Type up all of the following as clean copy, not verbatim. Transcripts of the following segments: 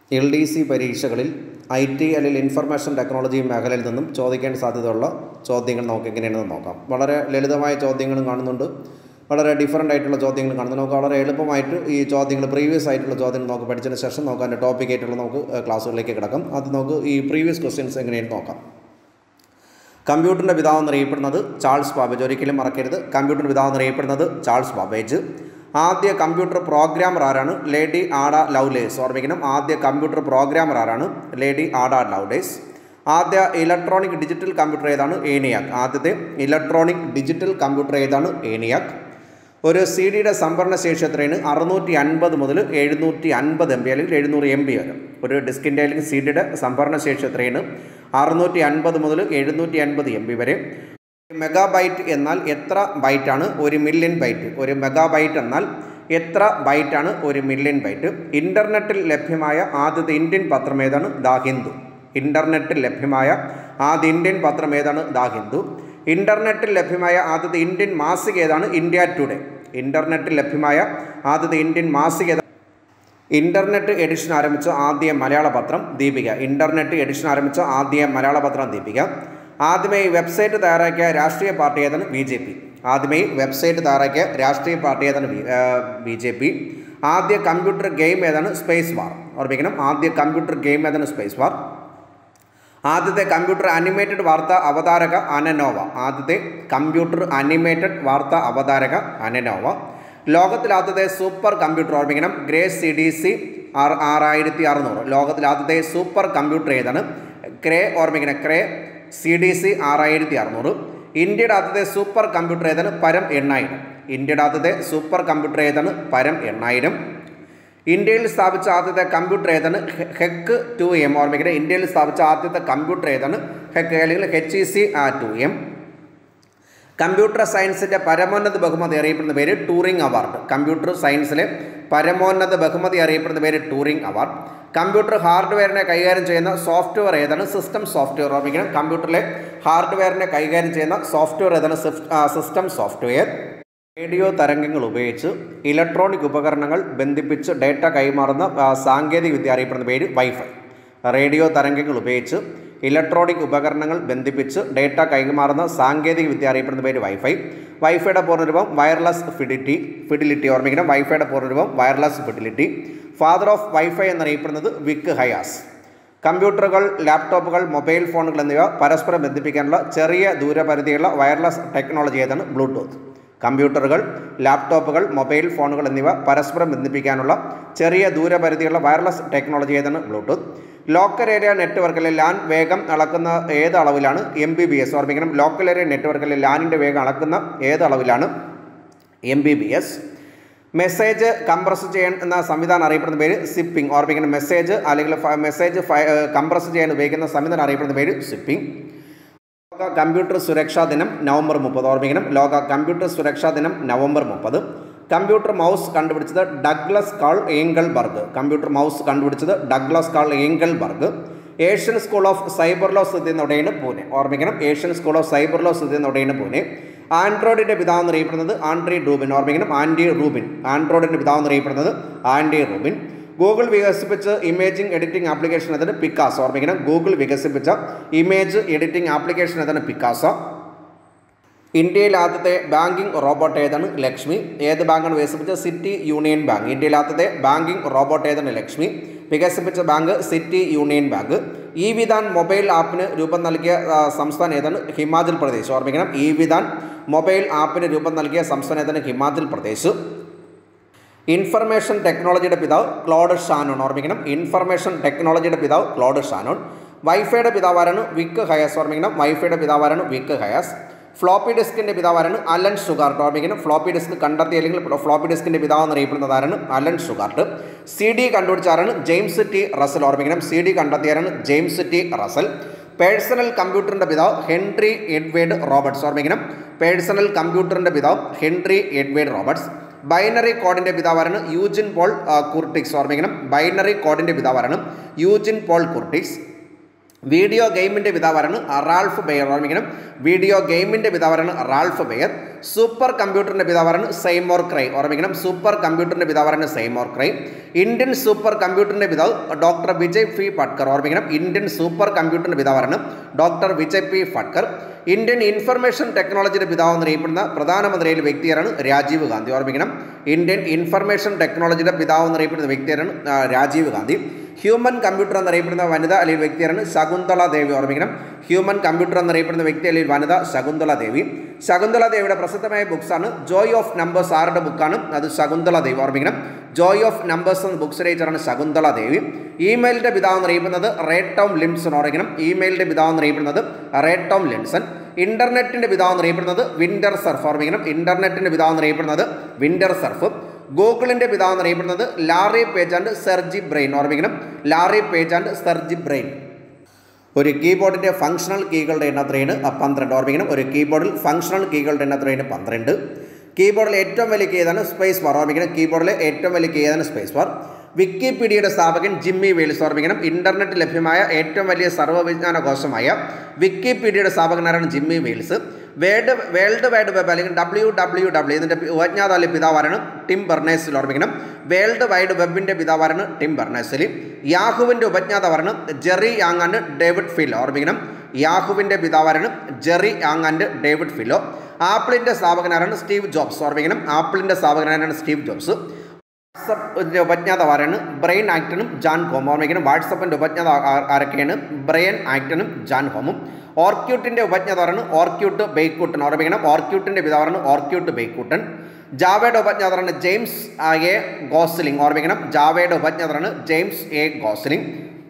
LDC പരീക്ഷകളിൽ IT അല്ലെങ്കിൽ information technology മേഖലയിൽ നിന്നും ചോദിക്കാൻ സാധ്യതയുള്ള ചോദ്യങ്ങൾ നമുക്ക് എങ്ങനെയാണെന്ന് നോക്കാം. വളരെ ലളിതമായ ചോദ്യങ്ങളും കാണുന്നുണ്ട്, വളരെ ഡിഫറൻ്റ് ആയിട്ടുള്ള ചോദ്യങ്ങൾ കാണുന്നുണ്ട്. നമുക്ക് വളരെ എളുപ്പമായിട്ട് ഈ ചോദ്യങ്ങൾ പ്രീവിയസ് ആയിട്ടുള്ള ചോദ്യങ്ങൾ നമുക്ക് പഠിച്ചതിന് ശേഷം നമുക്ക് അതിൻ്റെ ടോപ്പിക് ആയിട്ടുള്ള നമുക്ക് ക്ലാസ്സുകളിലേക്ക് കിടക്കാം. അത് നമുക്ക് ഈ പ്രീവിയസ് ക്വസ്റ്റ്യൻസ് എങ്ങനെയാണെന്ന് നോക്കാം. കമ്പ്യൂട്ടറിൻ്റെ പിതാവ് എന്നറിയപ്പെടുന്നത് ചാൾസ് ബാബേജ്. ഒരിക്കലും മറക്കരുത്, കമ്പ്യൂട്ടറിൻ്റെ പിതാവ് എന്നറിയപ്പെടുന്നത് ചാൾസ് ബാബേജ്. ആദ്യ കമ്പ്യൂട്ടർ പ്രോഗ്രാമർ ആരാണ്? Lady Ada Lovelace. ഓർമ്മിക്കണം, ആദ്യ കമ്പ്യൂട്ടർ പ്രോഗ്രാമർ ആരാണ്? Lady Ada Lovelace. ആദ്യ ഇലക്ട്രോണിക് ഡിജിറ്റൽ കമ്പ്യൂട്ടർ ഏതാണ്? ഏനിയാക്. ആദ്യത്തെ ഇലക്ട്രോണിക് ഡിജിറ്റൽ കമ്പ്യൂട്ടർ ഏതാണ്? ഏനിയാക്. ഒരു CD-യുടെ സംഭരണ ശേഷി എത്രയാണ്? 650 മുതൽ 750 MB അല്ലെങ്കിൽ 700 MB വരെ. ഒരു ഡിസ്കിൻ്റെ അല്ലെങ്കിൽ CD-യുടെ സംഭരണ ശേഷി എത്രയാണ്? 650 മുതൽ 750 MB വരെ. മെഗാബൈറ്റ് എന്നാൽ എത്ര ബൈറ്റാണ്? 1 മില്യൺ ബൈറ്റ്. ഒരു മെഗാബൈറ്റ് എന്നാൽ എത്ര ബൈറ്റാണ്? 1 മില്യൺ ബൈറ്റ്. ഇൻ്റർനെറ്റിൽ ലഭ്യമായ ആദ്യത്തെ ഇന്ത്യൻ പത്രം ഏതാണ്? ദ ഹിന്ദു. ഇൻ്റർനെറ്റിൽ ലഭ്യമായ ആദ്യ ഇന്ത്യൻ പത്രം ഏതാണ്? ദ ഹിന്ദു. ഇൻ്റർനെറ്റിൽ ലഭ്യമായ ആദ്യത്തെ ഇന്ത്യൻ മാസിക ഏതാണ്? India Today. ഇൻ്റർനെറ്റിൽ ലഭ്യമായ ആദ്യത്തെ ഇന്ത്യൻ മാസിക ഏതാണ്? ഇൻ്റർനെറ്റ് എഡിഷൻ ആരംഭിച്ച ആദ്യ മലയാള പത്രം ദീപിക. ഇൻ്റർനെറ്റ് എഡിഷൻ ആരംഭിച്ച ആദ്യ മലയാള പത്രം ദീപിക. ആദ്യമായി വെബ്സൈറ്റ് തയ്യാറാക്കിയ രാഷ്ട്രീയ പാർട്ടി ഏതാണ്? BJP. ആദ്യമായി വെബ്സൈറ്റ് തയ്യാറാക്കിയ രാഷ്ട്രീയ പാർട്ടി ഏതാണ്? BJP. ആദ്യ കമ്പ്യൂട്ടർ ഗെയിം ഏതാണ്? Space war. ഓർമ്മിക്കണം, ആദ്യ കമ്പ്യൂട്ടർ ഗെയിം ഏതാണ്? Space war. ആദ്യത്തെ കമ്പ്യൂട്ടർ അനിമേറ്റഡ് വാർത്താ അവതാരക അനനോവ. ആദ്യത്തെ കമ്പ്യൂട്ടർ അനിമേറ്റഡ് വാർത്താ അവതാരക അനനോവ. ലോകത്തിലെ ആദ്യത്തെ സൂപ്പർ കമ്പ്യൂട്ടർ ഓർമ്മിക്കണം, ഗ്രേസ് CDC 6600. ലോകത്തിലെ ആദ്യത്തെ സൂപ്പർ കമ്പ്യൂട്ടർ ഏതാണ്? ക്രേ. ഓർമ്മിക്കണം, ക്രേ CDC 6600. ഇന്ത്യയുടെ ആദ്യത്തെ സൂപ്പർ കമ്പ്യൂട്ടർ ഏതാണ്? പരം 8000. ഇന്ത്യയുടെ ആദ്യത്തെ സൂപ്പർ കമ്പ്യൂട്ടർ ഏതാണ്? പരം 8000. ഇന്ത്യയിൽ സ്ഥാപിച്ച ആദ്യത്തെ കമ്പ്യൂട്ടർ ഏതാണ്? Heck 2M. ഓർമ്മിക്കണം, ഇന്ത്യയിൽ സ്ഥാപിച്ച ആദ്യത്തെ കമ്പ്യൂട്ടർ ഏതാണ്? ഹെക്ക് അല്ലെങ്കിൽ HEC 2M. കമ്പ്യൂട്ടർ സയൻസിൻ്റെ പരമോന്നത ബഹുമതി അറിയപ്പെടുന്ന പേര് ടൂറിംഗ് അവാർഡ്. കമ്പ്യൂട്ടർ സയൻസിലെ പരമോന്നത ബഹുമതി അറിയപ്പെടുന്ന പേര് ടൂറിംഗ് അവാർഡ്. കമ്പ്യൂട്ടർ ഹാർഡ്വെയറിനെ കൈകാര്യം ചെയ്യുന്ന സോഫ്റ്റ്വെയർ ഏതാണ്? System software. ഓർമ്മിക്കണം, കമ്പ്യൂട്ടറിലെ ഹാർഡ്വെയറിനെ കൈകാര്യം ചെയ്യുന്ന സോഫ്റ്റ്വെയർ ഏതാണ്? System software. റേഡിയോ തരംഗങ്ങൾ ഉപയോഗിച്ച് ഇലക്ട്രോണിക് ഉപകരണങ്ങൾ ബന്ധിപ്പിച്ച് ഡേറ്റ കൈമാറുന്ന സാങ്കേതിക വിദ്യ അറിയപ്പെടുന്ന പേര് വൈഫൈ. റേഡിയോ തരംഗങ്ങൾ ഉപയോഗിച്ച് ഇലക്ട്രോണിക് ഉപകരണങ്ങൾ ബന്ധിപ്പിച്ച് ഡേറ്റ കൈമാറുന്ന സാങ്കേതിക വിദ്യ അറിയപ്പെടുന്ന പേര് വൈഫൈ. വൈഫൈയുടെ പൂർണ്ണരൂപം വയർലെസ് ഫിഡിലിറ്റി. ഓർമ്മിക്കണം, വൈഫൈയുടെ പൂർണ്ണരൂപം wireless fidelity. Father of wifi എന്നറിയപ്പെടുന്നത് വിക് ഹയാസ്. കമ്പ്യൂട്ടറുകൾ, ലാപ്ടോപ്പുകൾ, മൊബൈൽ ഫോണുകൾ എന്നിവ പരസ്പരം ബന്ധിപ്പിക്കാനുള്ള ചെറിയ ദൂരപരിധിയുള്ള വയർലെസ് ടെക്നോളജി ഏതാണ്? ബ്ലൂടൂത്ത്. കമ്പ്യൂട്ടറുകൾ, ലാപ്ടോപ്പുകൾ, മൊബൈൽ ഫോണുകൾ എന്നിവ പരസ്പരം ബന്ധിപ്പിക്കാനുള്ള ചെറിയ ദൂരപരിധിയുള്ള വയർലെസ് ടെക്നോളജി ഏതാണ്? ബ്ലൂടൂത്ത്. ലോക്കൽ ഏരിയ നെറ്റ്വർക്കിലെ ലാൻ വേഗം അളക്കുന്ന ഏത് അളവിലാണ്? MBPS. ഓർമ്മിക്കണം, ലോക്കൽ ഏരിയ നെറ്റ്വർക്കിലെ ലാനിൻ്റെ വേഗം അളക്കുന്ന ഏത് അളവിലാണ്? MBPS. മെസ്സേജ് കംപ്രസ് ചെയ്യുന്ന സംവിധാനം അറിയപ്പെടുന്ന പേര് സിപ്പിംഗ്. ഓർമ്മിക്കണം, മെസ്സേജ് അല്ലെങ്കിൽ മെസ്സേജ് കംപ്രസ് ചെയ്യാൻ ഉപയോഗിക്കുന്ന സംവിധാനം അറിയപ്പെടുന്ന പേര് സിപ്പിംഗ്. ലോക കമ്പ്യൂട്ടർ സുരക്ഷാ ദിനം നവംബർ 30. ഓർമ്മിക്കണം, ലോക കമ്പ്യൂട്ടർ സുരക്ഷാ ദിനം നവംബർ 30. കമ്പ്യൂട്ടർ മൗസ് കണ്ടുപിടിച്ചത് Douglas Carl Engelbart. Computer mouse കണ്ടുപിടിച്ചത് Douglas Carl Engelbart. Asian school of cyber law സ്ഥിതി ചെയ്യുന്ന എവിടെയാണ്? പൂനെ. ഓർമ്മിക്കണം, Asian school of cyber law സ്ഥിതി ചെയ്യുന്ന എവിടെയാണ്? പൂനെ. ആൻഡ്രോയിഡിൻ്റെ പിതാവ് എന്നറിയപ്പെടുന്നത് ആൻഡ്രി റൂബിൻ. ഓർമ്മിക്കണം, ആൻഡി റൂബിൻ. ആൻഡ്രോയിഡിൻ്റെ പിതാവ് എന്നറിയപ്പെടുന്നത് ആൻഡി റൂബിൻ. ഗൂഗിൾ വികസിപ്പിച്ച ഇമേജിംഗ് എഡിറ്റിംഗ് ആപ്ലിക്കേഷൻ ഏതാണ്? പിക്കാസോ. ഓർമ്മിക്കണം, ഗൂഗിൾ വികസിപ്പിച്ച ഇമേജ് എഡിറ്റിംഗ് ആപ്ലിക്കേഷൻ ഏതാണ്? പിക്കാസോ. ഇന്ത്യയിൽ ആദ്യത്തെ ബാങ്കിംഗ് റോബോട്ട് ഏതാണ്? ലക്ഷ്മി. ഏത് ബാങ്കാണ് വികസിപ്പിച്ച? City Union Bank. ഇന്ത്യയിൽ ആദ്യത്തെ ബാങ്കിംഗ് റോബോട്ട് ഏതാണ്? ലക്ഷ്മി. വികസിപ്പിച്ച bank City Union Bank. Vidhan mobile ആപ്പിന് രൂപം നൽകിയ സംസ്ഥാനം ഏതാണ്? ഹിമാചൽ പ്രദേശ്. ഓർമ്മിക്കണം, വിധാൻ മൊബൈൽ ആപ്പിന് രൂപം നൽകിയ സംസ്ഥാനം ഏതാണ്? ഹിമാചൽ പ്രദേശ്. ഇൻഫർമേഷൻ ടെക്നോളജിയുടെ പിതാവ് ക്ലോഡ് ഷാനോൺ. ഓർമ്മിക്കണം, ഇൻഫർമേഷൻ ടെക്നോളജിയുടെ പിതാവ് ക്ലോഡ് ഷാനോൺ. വൈഫൈയുടെ പിതാവാരാണ്? Vic Hayes. ഓർമ്മിക്കണം, വൈഫൈയുടെ പിതാവാരാണ്? Vic Hayes. ഫ്ലോപ്പി ഡിസ്കിൻ്റെ പിതാവാരാണ്? Alan Shugart. ഓർമ്മിക്കണം, ഫ്ലോപ്പി ഡിസ്ക് കണ്ടെത്തി അല്ലെങ്കിൽ ഫ്ലോപ്പി ഡിസ്കിൻ്റെ പിതാവ് എന്നറിയപ്പെടുന്നതാരാണ്? Alan Shugart. CD കണ്ടുപിടിച്ചാരാണ്? James T Russell. ഓർമ്മിക്കണം, CD കണ്ടെത്തിയാരാണ്? ജെയിംസ് T റസൽ. പേഴ്സണൽ കമ്പ്യൂട്ടറിൻ്റെ പിതാവ് ഹെൻറി എഡ്വേർഡ് റോബർട്ട്സ്. ഓർമ്മിക്കണം, പേഴ്സണൽ കമ്പ്യൂട്ടറിൻ്റെ പിതാവ് ഹെൻറി എഡ്വേർഡ് റോബർട്ട്സ്. ബൈനറി കോഡിൻ്റെ പിതാവാരാണ്? Eugene Paul Curtix. ഓർമ്മിക്കണം, ബൈനറി കോഡിൻ്റെ പിതാവാരാണ്? Eugene Paul Curtix. വീഡിയോ ഗെയിമിൻ്റെ പിതാവാരാണ് റാൾഫ് ബെയർ. ഓർമ്മിക്കണം, വീഡിയോ ഗെയിമിൻ്റെ പിതാവാരാണ് റാൾഫ് ബെയർ. സൂപ്പർ കമ്പ്യൂട്ടറിൻ്റെ പിതാവാരാണ് സെയ്മോർ ക്രൈ. ഓർമ്മിക്കണം, സൂപ്പർ കമ്പ്യൂട്ടറിൻ്റെ പിതാവാരാണ് സെയ്മോർ ക്രൈ. ഇന്ത്യൻ സൂപ്പർ കമ്പ്യൂട്ടറിൻ്റെ പിതാവ് ഡോക്ടർ വിജയ് പി ഫട്കർ. ഓർമ്മിക്കണം, ഇന്ത്യൻ സൂപ്പർ കമ്പ്യൂട്ടറിൻ്റെ പിതാവാരാണ് doctor Vijay P Bhatkar. Indian information ടെക്നോളജിയുടെ പിതാവ് എന്നറിയപ്പെടുന്ന പ്രധാനമന്ത്രിയിലെ വ്യക്തിയാരാണ് രാജീവ് ഗാന്ധി. ഓർമ്മിക്കണം, ഇന്ത്യൻ ഇൻഫർമേഷൻ ടെക്നോളജിയുടെ പിതാവ് എന്നറിയപ്പെടുന്ന വ്യക്തിയാരാണ് രാജീവ് ഗാന്ധി. ഹ്യൂമൻ കമ്പ്യൂട്ടർ എന്നറിയപ്പെടുന്ന വനിത അല്ലെങ്കിൽ വ്യക്തിയാണ് ശകുന്തള ദേവി. ഓർമ്മിക്കണം, ഹ്യൂമൻ കമ്പ്യൂട്ടർ എന്നറിയപ്പെടുന്ന വ്യക്തി അല്ലെങ്കിൽ വനിത ശകുന്തള ദേവി. ശകുന്തള ദേവിയുടെ പ്രസിദ്ധമായ ബുക്സാണ് ജോയ് ഓഫ് നമ്പേഴ്സ്. ആരുടെ ബുക്കാണ് അത്? ശകുന്തള ദേവി. ഓർമ്മിക്കണം, ജോയ് ഓഫ് നമ്പേഴ്സ് എന്ന ബുക്സ് രചിച്ചാണ് ശകുന്തള ദേവി. ഇമെയിലിൻ്റെ പിതാവ് എന്നറിയപ്പെടുന്നത് റേ ടോം ലിൻസൺ. ഓർമ്മിക്കണം, ഇമെയിലിൻ്റെ പിതാവ് എന്നറിയപ്പെടുന്നത് റേ ടോം ലിൻസൺ. ഇന്റർനെറ്റിൻ്റെ പിതാവ് എന്നറിയപ്പെടുന്നത് വിൻഡർ സർഫ്. ഓർമ്മിക്കണം, ഇന്റർനെറ്റിൻ്റെ പിതാവ് എന്നറിയപ്പെടുന്നത് വിൻഡർ സർഫ്. ഗൂഗിളിൻ്റെ പിതാവ് എന്നറിയപ്പെടുന്നത് Larry Page and Sergey Brin. ഓർമ്മിക്കണം, Larry Page and Sergey Brin. ഒരു കീബോർഡിൻ്റെ ഫങ്ഷണൽ കീകളുടെ എണ്ണം എത്രയാണ്? 12. ഓർമ്മിക്കണം, ഒരു കീബോർഡിൽ ഫങ്ഷണൽ കീകളുടെ എണ്ണം എത്രയാണ്? 12. കീബോർഡിലെ ഏറ്റവും വലിയ കീ ഏതാണ്? Space bar. ഓർമ്മിക്കണം, കീബോർഡിലെ ഏറ്റവും വലിയ കീ ഏതാണ്? Space bar. വിക്കിപീഡിയയുടെ സ്ഥാപകൻ ജിമ്മി വെയിൽസ്. ഓർമ്മിക്കണം, ഇൻ്റർനെറ്റ് ലഭ്യമായ ഏറ്റവും വലിയ സർവ്വവിജ്ഞാന കോശമായ വിക്കിപീഡിയയുടെ സ്ഥാപകനാരാണ്? Jimmy Wales. World wide web അല്ലെങ്കിൽ WWW ഇതിൻ്റെ ഉപജ്ഞാതാവിലെ പിതാവാരാണ്? Tim Berners-Lee. ഓർമ്മിക്കണം, വേൾഡ് വൈഡ് വെബിൻ്റെ പിതാവാരാണ്? Tim Berners-Lee. യാഹുവിൻ്റെ ഉപജ്ഞാതാവാരാണ്? Jerry Yang and David Filo. ഓർമ്മിക്കണം, യാഹുവിൻ്റെ പിതാവാരാണ്? Jerry Yang and David Filo. ആപ്പിളിൻ്റെ സ്ഥാപകനാരാണ്? Steve Jobs. ഓർമ്മിക്കണം, ആപ്പിളിൻ്റെ സ്ഥാപകനാരാണ്? Steve Jobs. വാട്സപ്പിൻ്റെ ഉപജ്ഞാതാവാരാണ്? ബ്രെയിൻ ആക്ടനും ജാൻ ഹോം. ഓർമ്മിക്കണം, വാട്സപ്പിൻ്റെ ഉപജ്ഞാതാവ് ആരൊക്കെയാണ്? ബ്രെയിൻ ആക്ടനും ജാൻ ഹോമും. ഓർക്യൂട്ടിൻ്റെ ഉപജ്ഞാതാവാണ്? Orkut Buyukkokten. ഓർമ്മിക്കണം, ഓർക്യൂട്ടിൻ്റെ പിതാവാണ്? Orkut Buyukkokten. ജാവയുടെ ഉപജ്ഞാതാവാണ്? James A Gosling. ഓർമ്മിക്കണം, ജാവയുടെ ഉപജ്ഞാതാവാണ്? James A Gosling.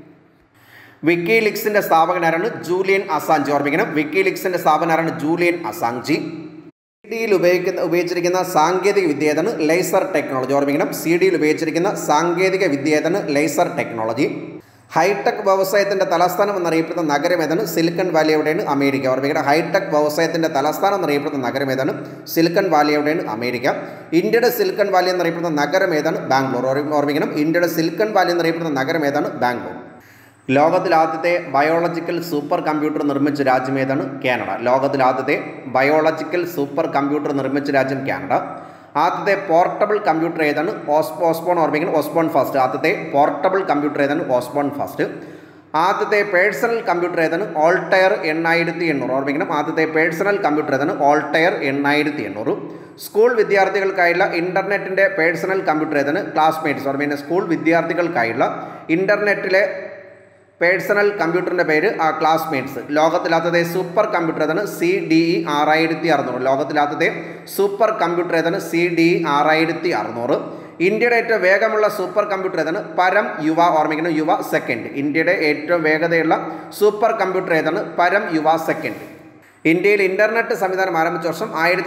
വിക്കിലീക്സിൻ്റെ സ്ഥാപകനാരാണ്? Julian Assange. ഓർമ്മിക്കണം, വിക്കിലീക്സിൻ്റെ സ്ഥാപകനാരാണ്? ജൂലിയൻ അസാഞ്ചി. CD-യിൽ ഉപയോഗിച്ചിരിക്കുന്ന സാങ്കേതിക വിദ്യ ഏതാണ്? Laser technology. ഓർമ്മിക്കണം, CD-യിൽ ഉപയോഗിച്ചിരിക്കുന്ന സാങ്കേതിക വിദ്യ ഏതാണ്? Laser technology. ഹൈടെക് വ്യവസായത്തിൻ്റെ തലസ്ഥാനം എന്നറിയപ്പെടുന്ന നഗരം ഏതാണ്? Silicon Valley. എവിടെയാണ്? അമേരിക്ക. ഓർമ്മിക്കണം, ഹൈടെക് വ്യവസായത്തിൻ്റെ തലസ്ഥാനം എന്നറിയപ്പെടുന്ന നഗരം ഏതാണ്? Silicon Valley. എവിടെയാണ്? അമേരിക്ക. ഇന്ത്യയുടെ സിലിക്കൺ വാലി എന്നറിയപ്പെടുന്ന നഗരം ഏതാണ്? ബാംഗ്ലൂർ. ഓർമ്മിക്കണം, ഇന്ത്യയുടെ സിലിക്കൺ വാലി എന്നറിയപ്പെടുന്ന നഗരം ഏതാണ്? ബാംഗ്ലൂർ. ലോകത്തിൽ ആദ്യത്തെ ബയോളജിക്കൽ സൂപ്പർ കമ്പ്യൂട്ടർ നിർമ്മിച്ച രാജ്യം ഏതാണ്? കാനഡ. ലോകത്തിൽ ആദ്യത്തെ ബയോളജിക്കൽ സൂപ്പർ കമ്പ്യൂട്ടർ നിർമ്മിച്ച രാജ്യം കാനഡ. ആദ്യത്തെ പോർട്ടബിൾ കമ്പ്യൂട്ടർ ഏതാണ്? ഓസ്ബോൺ. ഓർമ്മിക്കണം, ഓസ്ബോൺ ഫാസ്റ്റ്. ആദ്യത്തെ പോർട്ടബിൾ കമ്പ്യൂട്ടർ ഏതാണ്? Osborne fast. ആദ്യത്തെ പേഴ്സണൽ കമ്പ്യൂട്ടർ ഏതാണ്? ഓൾട്ടയർ 8800. ഓർമ്മിക്കണം, ആദ്യത്തെ പേഴ്സണൽ കമ്പ്യൂട്ടർ ഏതാണ്? ഓൾട്ടയർ 8800. സ്കൂൾ വിദ്യാർത്ഥികൾക്കായുള്ള ഇൻ്റർനെറ്റിൻ്റെ പേഴ്സണൽ കമ്പ്യൂട്ടർ ഏതാണ്? ക്ലാസ്മേറ്റ്സ്. ഓർമ്മിക്കണം, സ്കൂൾ വിദ്യാർത്ഥികൾക്കായുള്ള ഇൻ്റർനെറ്റിലെ പേഴ്സണൽ കമ്പ്യൂട്ടറിൻ്റെ പേര് ക്ലാസ്മേറ്റ്സ്. ലോകത്തിലാദ്യത്തെ സൂപ്പർ കമ്പ്യൂട്ടർ ഏതാണ്? CDE 6600. ലോകത്തിലാദ്യത്തെ സൂപ്പർ കമ്പ്യൂട്ടർ ഏതാണ്? CDE 6600. ഇന്ത്യയുടെ ഏറ്റവും വേഗമുള്ള സൂപ്പർ കമ്പ്യൂട്ടർ ഏതാണ്? പരം യുവ. ഓർമ്മിക്കണം, യുവ സെക്കൻഡ്. ഇന്ത്യയുടെ ഏറ്റവും വേഗതയുള്ള സൂപ്പർ കമ്പ്യൂട്ടർ ഏതാണ്? പരം യുവ സെക്കൻഡ്. ഇന്ത്യയിൽ ഇൻ്റർനെറ്റ് സംവിധാനം ആരംഭിച്ച വർഷം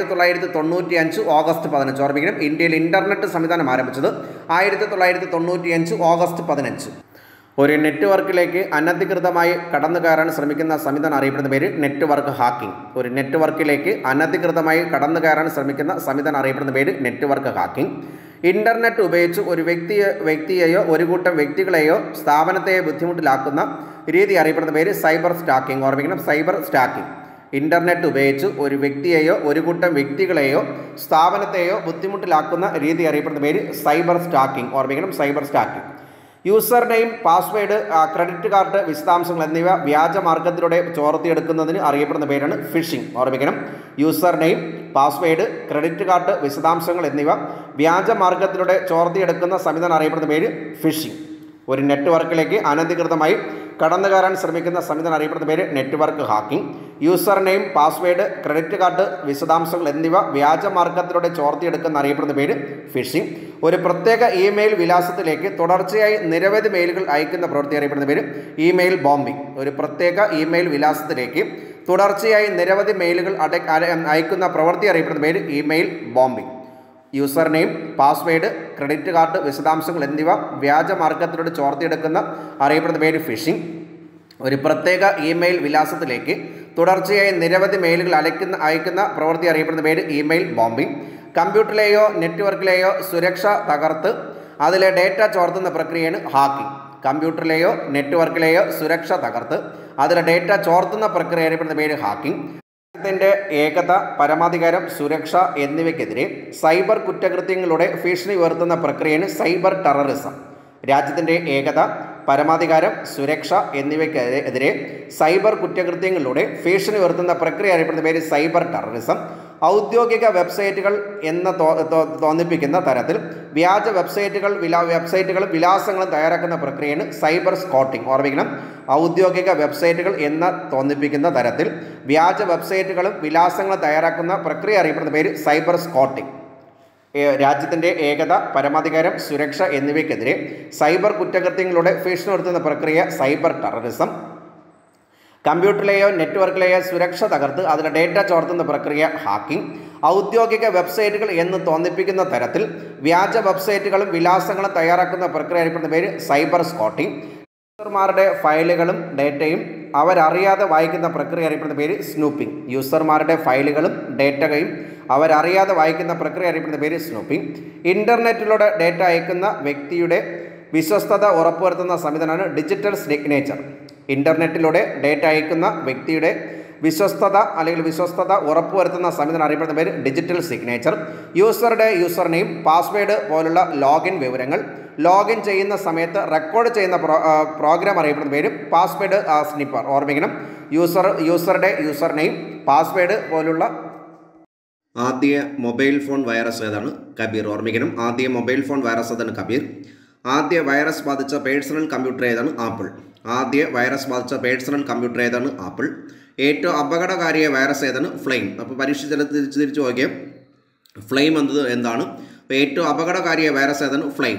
1995 ഓഗസ്റ്റ് 15. ഓർമ്മിക്കണം, ഇന്ത്യയിൽ ഇൻ്റർനെറ്റ് സംവിധാനം ആരംഭിച്ചത് 1995 ഓഗസ്റ്റ് 15. ഒരു നെറ്റ്വർക്കിലേക്ക് അനധികൃതമായി കടന്നു കയറാൻ ശ്രമിക്കുന്ന സംവിധാനം അറിയപ്പെടുന്ന പേര് നെറ്റ്വർക്ക് ഹാക്കിംഗ്. ഒരു നെറ്റ്വർക്കിലേക്ക് അനധികൃതമായി കടന്നു കയറാൻ ശ്രമിക്കുന്ന സംവിധാനം അറിയപ്പെടുന്ന പേര് നെറ്റ്വർക്ക് ഹാക്കിംഗ്. ഇൻ്റർനെറ്റ് ഉപയോഗിച്ച് ഒരു വ്യക്തിയെയോ ഒരു കൂട്ടം വ്യക്തികളെയോ സ്ഥാപനത്തെയോ ബുദ്ധിമുട്ടിലാക്കുന്ന രീതി അറിയപ്പെടുന്ന പേര് സൈബർ സ്റ്റാക്കിംഗ്. ഓർമ്മിക്കണം, സൈബർ സ്റ്റാക്കിംഗ്. ഇൻ്റർനെറ്റ് ഉപയോഗിച്ച് ഒരു വ്യക്തിയെയോ ഒരു കൂട്ടം വ്യക്തികളെയോ സ്ഥാപനത്തെയോ ബുദ്ധിമുട്ടിലാക്കുന്ന രീതി അറിയപ്പെടുന്ന പേര് സൈബർ സ്റ്റാക്കിംഗ്. ഓർമ്മിക്കണം, cyber stalking. User name, password, credit card വിശദാംശങ്ങൾ എന്നിവ വ്യാജ മാർഗത്തിലൂടെ ചോർത്തിയെടുക്കുന്നതിന് അറിയപ്പെടുന്ന പേരാണ് ഫിഷിംഗ്. ഓർമ്മിക്കണം, user name, password, credit card വിശദാംശങ്ങൾ എന്നിവ വ്യാജ മാർഗത്തിലൂടെ ചോർത്തിയെടുക്കുന്ന സംവിധാനം അറിയപ്പെടുന്ന പേര് ഫിഷിംഗ്. ഒരു നെറ്റ്വർക്കിലേക്ക് അനധികൃതമായി കടന്നു കയറാൻ ശ്രമിക്കുന്ന സംവിധാനം അറിയപ്പെടുന്ന പേര് network hacking. User name, password, credit card വിശദാംശങ്ങൾ എന്നിവ വ്യാജ മാർഗത്തിലൂടെ ചോർത്തിയെടുക്കുന്ന അറിയപ്പെടുന്ന പേര് ഫിഷിംഗ്. ഒരു പ്രത്യേക ഇമെയിൽ വിലാസത്തിലേക്ക് തുടർച്ചയായി നിരവധി മെയിലുകൾ അയക്കുന്ന പ്രവൃത്തി അറിയപ്പെടുന്ന പേര് ഇമെയിൽ ബോംബിംഗ്. ഒരു പ്രത്യേക ഇമെയിൽ വിലാസത്തിലേക്ക് തുടർച്ചയായി നിരവധി മെയിലുകൾ അയക്കുന്ന പ്രവൃത്തി അറിയപ്പെടുന്ന പേര് email bombing. User name, password, credit card വിശദാംശങ്ങൾ എന്നിവ വ്യാജ മാർഗത്തിലൂടെ ചോർത്തിയെടുക്കുന്ന അറിയപ്പെടുന്ന പേര് ഫിഷിംഗ്. ഒരു പ്രത്യേക ഇമെയിൽ വിലാസത്തിലേക്ക് തുടർച്ചയായി നിരവധി മെയിലുകൾ അയക്കുന്ന പ്രവൃത്തി അറിയപ്പെടുന്ന പേര് ഇമെയിൽ ബോംബിംഗ്. കമ്പ്യൂട്ടറിലെയോ നെറ്റ്വർക്കിലെയോ സുരക്ഷ തകർത്ത് അതിലെ ഡേറ്റ ചോർത്തുന്ന പ്രക്രിയയാണ് ഹാക്കിംഗ്. കമ്പ്യൂട്ടറിലെയോ നെറ്റ്വർക്കിലെയോ സുരക്ഷ തകർത്ത് അതിലെ ഡേറ്റ ചോർത്തുന്ന പ്രക്രിയ അറിയപ്പെടുന്ന പേര് ഹാക്കിംഗ്. രാജ്യത്തിൻ്റെ ഏകത, പരമാധികാരം, സുരക്ഷ എന്നിവയ്ക്കെതിരെ സൈബർ കുറ്റകൃത്യങ്ങളുടെ ഭീഷണി ഉയർത്തുന്ന പ്രക്രിയയാണ് സൈബർ ടെററിസം. രാജ്യത്തിൻ്റെ ഏകത, പരമാധികാരം, സുരക്ഷ എന്നിവയ്ക്കെതിരെ സൈബർ കുറ്റകൃത്യങ്ങളിലൂടെ ഭീഷണി ഉയർത്തുന്ന പ്രക്രിയ അറിയപ്പെടുന്ന പേര് സൈബർ ടെററിസം. ഔദ്യോഗിക വെബ്സൈറ്റുകൾ എന്ന് തോന്നിപ്പിക്കുന്ന തരത്തിൽ വ്യാജ വെബ്സൈറ്റുകളും വിലാസങ്ങളും തയ്യാറാക്കുന്ന പ്രക്രിയയാണ് സൈബർ സ്കോട്ടിംഗ്. ഓർമ്മിക്കണം, ഔദ്യോഗിക വെബ്സൈറ്റുകൾ എന്ന് തോന്നിപ്പിക്കുന്ന തരത്തിൽ വ്യാജ വെബ്സൈറ്റുകളും വിലാസങ്ങളും തയ്യാറാക്കുന്ന പ്രക്രിയ അറിയപ്പെടുന്ന പേര് സൈബർ സ്കോട്ടിംഗ്. രാജ്യത്തിൻ്റെ ഏകത, പരമാധികാരം, സുരക്ഷ എന്നിവയ്ക്കെതിരെ സൈബർ കുറ്റകൃത്യങ്ങളുടെ ഭീഷണി ഉയർത്തുന്ന പ്രക്രിയ സൈബർ ടെററിസം. കമ്പ്യൂട്ടറിലെയോ നെറ്റ്വർക്കിലെയോ സുരക്ഷ തകർത്ത് അതിലെ ഡേറ്റ ചോർത്തുന്ന പ്രക്രിയ ഹാക്കിംഗ്. ഔദ്യോഗിക വെബ്സൈറ്റുകൾ എന്ന് തോന്നിപ്പിക്കുന്ന തരത്തിൽ വ്യാജ വെബ്സൈറ്റുകളും വിലാസങ്ങളും തയ്യാറാക്കുന്ന പ്രക്രിയ അറിയപ്പെടുന്ന പേര് സൈബർ സ്കോട്ടിംഗ്. യൂസർമാരുടെ ഫയലുകളും ഡേറ്റയും അവരറിയാതെ വായിക്കുന്ന പ്രക്രിയ അറിയപ്പെടുന്ന പേര് സ്നൂപ്പിംഗ്. യൂസർമാരുടെ ഫയലുകളും ഡേറ്റയും അവരറിയാതെ വായിക്കുന്ന പ്രക്രിയ അറിയപ്പെടുന്ന പേര് സ്നൂപ്പിംഗ്. ഇൻ്റർനെറ്റിലൂടെ ഡേറ്റ അയക്കുന്ന വ്യക്തിയുടെ വിശ്വസ്തത ഉറപ്പുവരുത്തുന്ന സംവിധാനമാണ് ഡിജിറ്റൽ സിഗ്നേച്ചർ. ഇൻ്റർനെറ്റിലൂടെ ഡേറ്റ അയക്കുന്ന വ്യക്തിയുടെ വിശ്വസ്തത ഉറപ്പുവരുത്തുന്ന സംവിധാനം അറിയപ്പെടുന്ന പേര് ഡിജിറ്റൽ സിഗ്നേച്ചർ. യൂസറുടെ യൂസർ നെയിം, പാസ്വേഡ് പോലുള്ള ലോഗിൻ വിവരങ്ങൾ ലോഗിൻ ചെയ്യുന്ന സമയത്ത് റെക്കോർഡ് ചെയ്യുന്ന പ്രോഗ്രാം അറിയപ്പെടുന്ന പേര് പാസ്വേഡ് സ്നിപ്പർ. ഓർമ്മിക്കണം, യൂസറുടെ യൂസർ നെയിം, പാസ്വേഡ് പോലുള്ള. ആദ്യ മൊബൈൽ ഫോൺ വൈറസ് ഏതാണ്? കബീർ. ഓർമ്മിക്കണം, ആദ്യ മൊബൈൽ ഫോൺ വൈറസ് ഏതാണ്? കബീർ. ആദ്യ വൈറസ് ബാധിച്ച പേഴ്സണൽ കമ്പ്യൂട്ടർ ഏതാണ്? ആപ്പിൾ. ആദ്യ വൈറസ് ബാധിച്ച പേഴ്സണൽ കമ്പ്യൂട്ടർ ഏതാണ്? ആപ്പിൾ. ഏറ്റവും അപകടകാരിയായ വൈറസ് ഏതാണ്? ഫ്ലെയിം. അപ്പോൾ പരീക്ഷ തിരിച്ചു നോക്കിയാൽ ഫ്ലെയിം എന്നത് എന്താണ്? അപ്പോൾ ഏറ്റവും അപകടകാരിയായ വൈറസ് ഏതാണ്? ഫ്ലെയിം.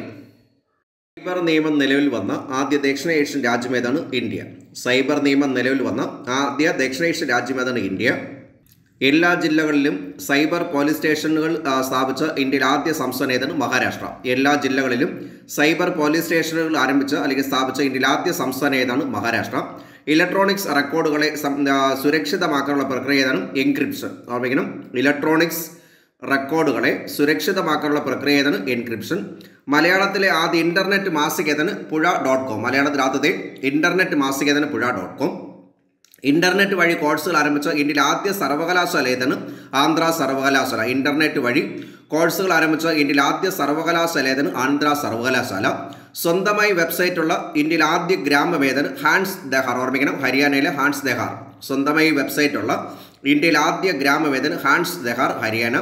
സൈബർ നിയമം നിലവിൽ വന്ന ആദ്യ ദക്ഷിണേഷ്യൻ രാജ്യം ഏതാണ്? ഇന്ത്യ. സൈബർ നിയമം നിലവിൽ വന്ന ആദ്യ ദക്ഷിണേഷ്യൻ രാജ്യം ഏതാണ്? ഇന്ത്യ. എല്ലാ ജില്ലകളിലും സൈബർ പോലീസ് സ്റ്റേഷനുകൾ സ്ഥാപിച്ച ഇന്ത്യയിലെ ആദ്യ സംസ്ഥാനം ഏതാണ്? മഹാരാഷ്ട്ര. എല്ലാ ജില്ലകളിലും സൈബർ പോലീസ് സ്റ്റേഷനുകൾ ആരംഭിച്ച അല്ലെങ്കിൽ സ്ഥാപിച്ച ഇന്ത്യയിലെ ആദ്യ സംസ്ഥാനം ഏതാണ്? മഹാരാഷ്ട്ര. ഇലക്ട്രോണിക്സ് റെക്കോർഡുകളെ സുരക്ഷിതമാക്കാനുള്ള പ്രക്രിയ ഏതാണ്? എൻക്രിപ്ഷൻ. ഓർമ്മിക്കണം, ഇലക്ട്രോണിക്സ് റെക്കോർഡുകളെ സുരക്ഷിതമാക്കാനുള്ള പ്രക്രിയ ഏതാണ്? എൻക്രിപ്ഷൻ. മലയാളത്തിലെ ആദ്യ ഇൻ്റർനെറ്റ് മാസിക ഏതാണ്? പുഴ.com. മലയാളത്തിലെ ആദ്യത്തെ ഇൻ്റർനെറ്റ് മാസിക ഏതാണ്? പുഴ.com. ഇൻ്റർനെറ്റ് വഴി കോഴ്സുകൾ ആരംഭിച്ച ഇന്ത്യയിലെ ആദ്യ സർവകലാശാല ഏതാണ്? ആന്ധ്ര സർവകലാശാല. ഇൻ്റർനെറ്റ് വഴി കോഴ്സുകൾ ആരംഭിച്ച ഇന്ത്യയിലെ ആദ്യ സർവകലാശാല ഏതാണ്? ആന്ധ്ര സർവകലാശാല. സ്വന്തമായി വെബ്സൈറ്റുള്ള ഇന്ത്യയിലെ ആദ്യ ഗ്രാമം ഏതാണ്? ഹാൻസ് ദെഹാർ. ഓർമ്മിക്കണം, ഹരിയാനയിലെ ഹാൻസ് ദെഹാർ. സ്വന്തമായി വെബ്സൈറ്റുള്ള ഇന്ത്യയിലെ ആദ്യ ഗ്രാമം ഏതാണ്? ഹാൻസ് ദെഹാർ, ഹരിയാന.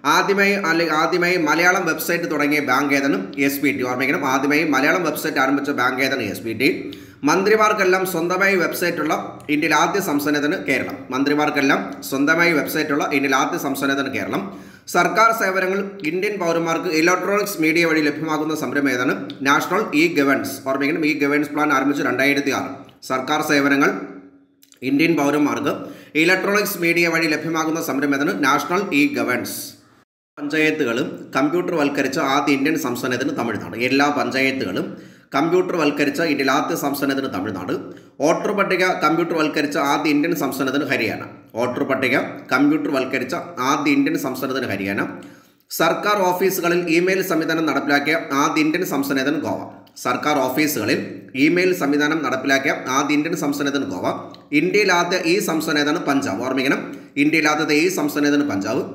ആദ്യമായി മലയാളം വെബ്സൈറ്റ് തുടങ്ങിയ ബാങ്ക് ഏതാണ്? SBT. ഓർമ്മിക്കണം, ആദ്യമായി മലയാളം വെബ്സൈറ്റ് ആരംഭിച്ച ബാങ്ക് ഏതാണ്? SBT. മന്ത്രിമാർക്കെല്ലാം സ്വന്തമായി വെബ്സൈറ്റുള്ള ഇന്ത്യയിലെ ആദ്യ സംസ്ഥാനത്തിന് കേരളം. മന്ത്രിമാർക്കെല്ലാം സ്വന്തമായി വെബ്സൈറ്റുള്ള ഇന്ത്യയിലെ ആദ്യ സംസ്ഥാനത്തിന് കേരളം. സർക്കാർ സേവനങ്ങൾ ഇന്ത്യൻ പൗരന്മാർക്ക് ഇലക്ട്രോണിക്സ് മീഡിയ വഴി ലഭ്യമാകുന്ന സംരംഭം ഏതാണ്? National governance. ഓർമ്മിക്കണം, ഗവേണൻസ് പ്ലാൻ ആരംഭിച്ചു 2006. സർക്കാർ സേവനങ്ങൾ ഇന്ത്യൻ പൗരന്മാർക്ക് ഇലക്ട്രോണിക്സ് മീഡിയ വഴി ലഭ്യമാകുന്ന സംരംഭം ഏതാണ്? National governance. പഞ്ചായത്തുകളും കമ്പ്യൂട്ടർ വൽക്കരിച്ച ആദ്യ ഇന്ത്യൻ സംസ്ഥാനത്തിന് തമിഴ്നാട്. എല്ലാ പഞ്ചായത്തുകളും കമ്പ്യൂട്ടർ വൽക്കരിച്ച ഇന്ത്യയിലെ ആദ്യ സംസ്ഥാനത്തിന് തമിഴ്നാട്. വോട്ടർ പട്ടിക കമ്പ്യൂട്ടർ വൽക്കരിച്ച ആദ്യ ഇന്ത്യൻ സംസ്ഥാനത്തിന് ഹരിയാന. വോട്ടർ പട്ടിക കമ്പ്യൂട്ടർ വൽക്കരിച്ച ആദ്യ ഇന്ത്യൻ സംസ്ഥാനത്തിന് ഹരിയാന. സർക്കാർ ഓഫീസുകളിൽ ഇമെയിൽ സംവിധാനം നടപ്പിലാക്കിയ ആദ്യ ഇന്ത്യൻ സംസ്ഥാനത്തിന് ഗോവ. സർക്കാർ ഓഫീസുകളിൽ ഇമെയിൽ സംവിധാനം നടപ്പിലാക്കിയ ആദ്യ ഇന്ത്യൻ സംസ്ഥാനത്തിന് ഗോവ. ഇന്ത്യയിൽ ആദ്യ സംസ്ഥാനത്തിന് പഞ്ചാബ്. ഓർമ്മിക്കണം, ഇന്ത്യയിൽ ആദ്യത്തെ സംസ്ഥാനത്തിന് പഞ്ചാബ്.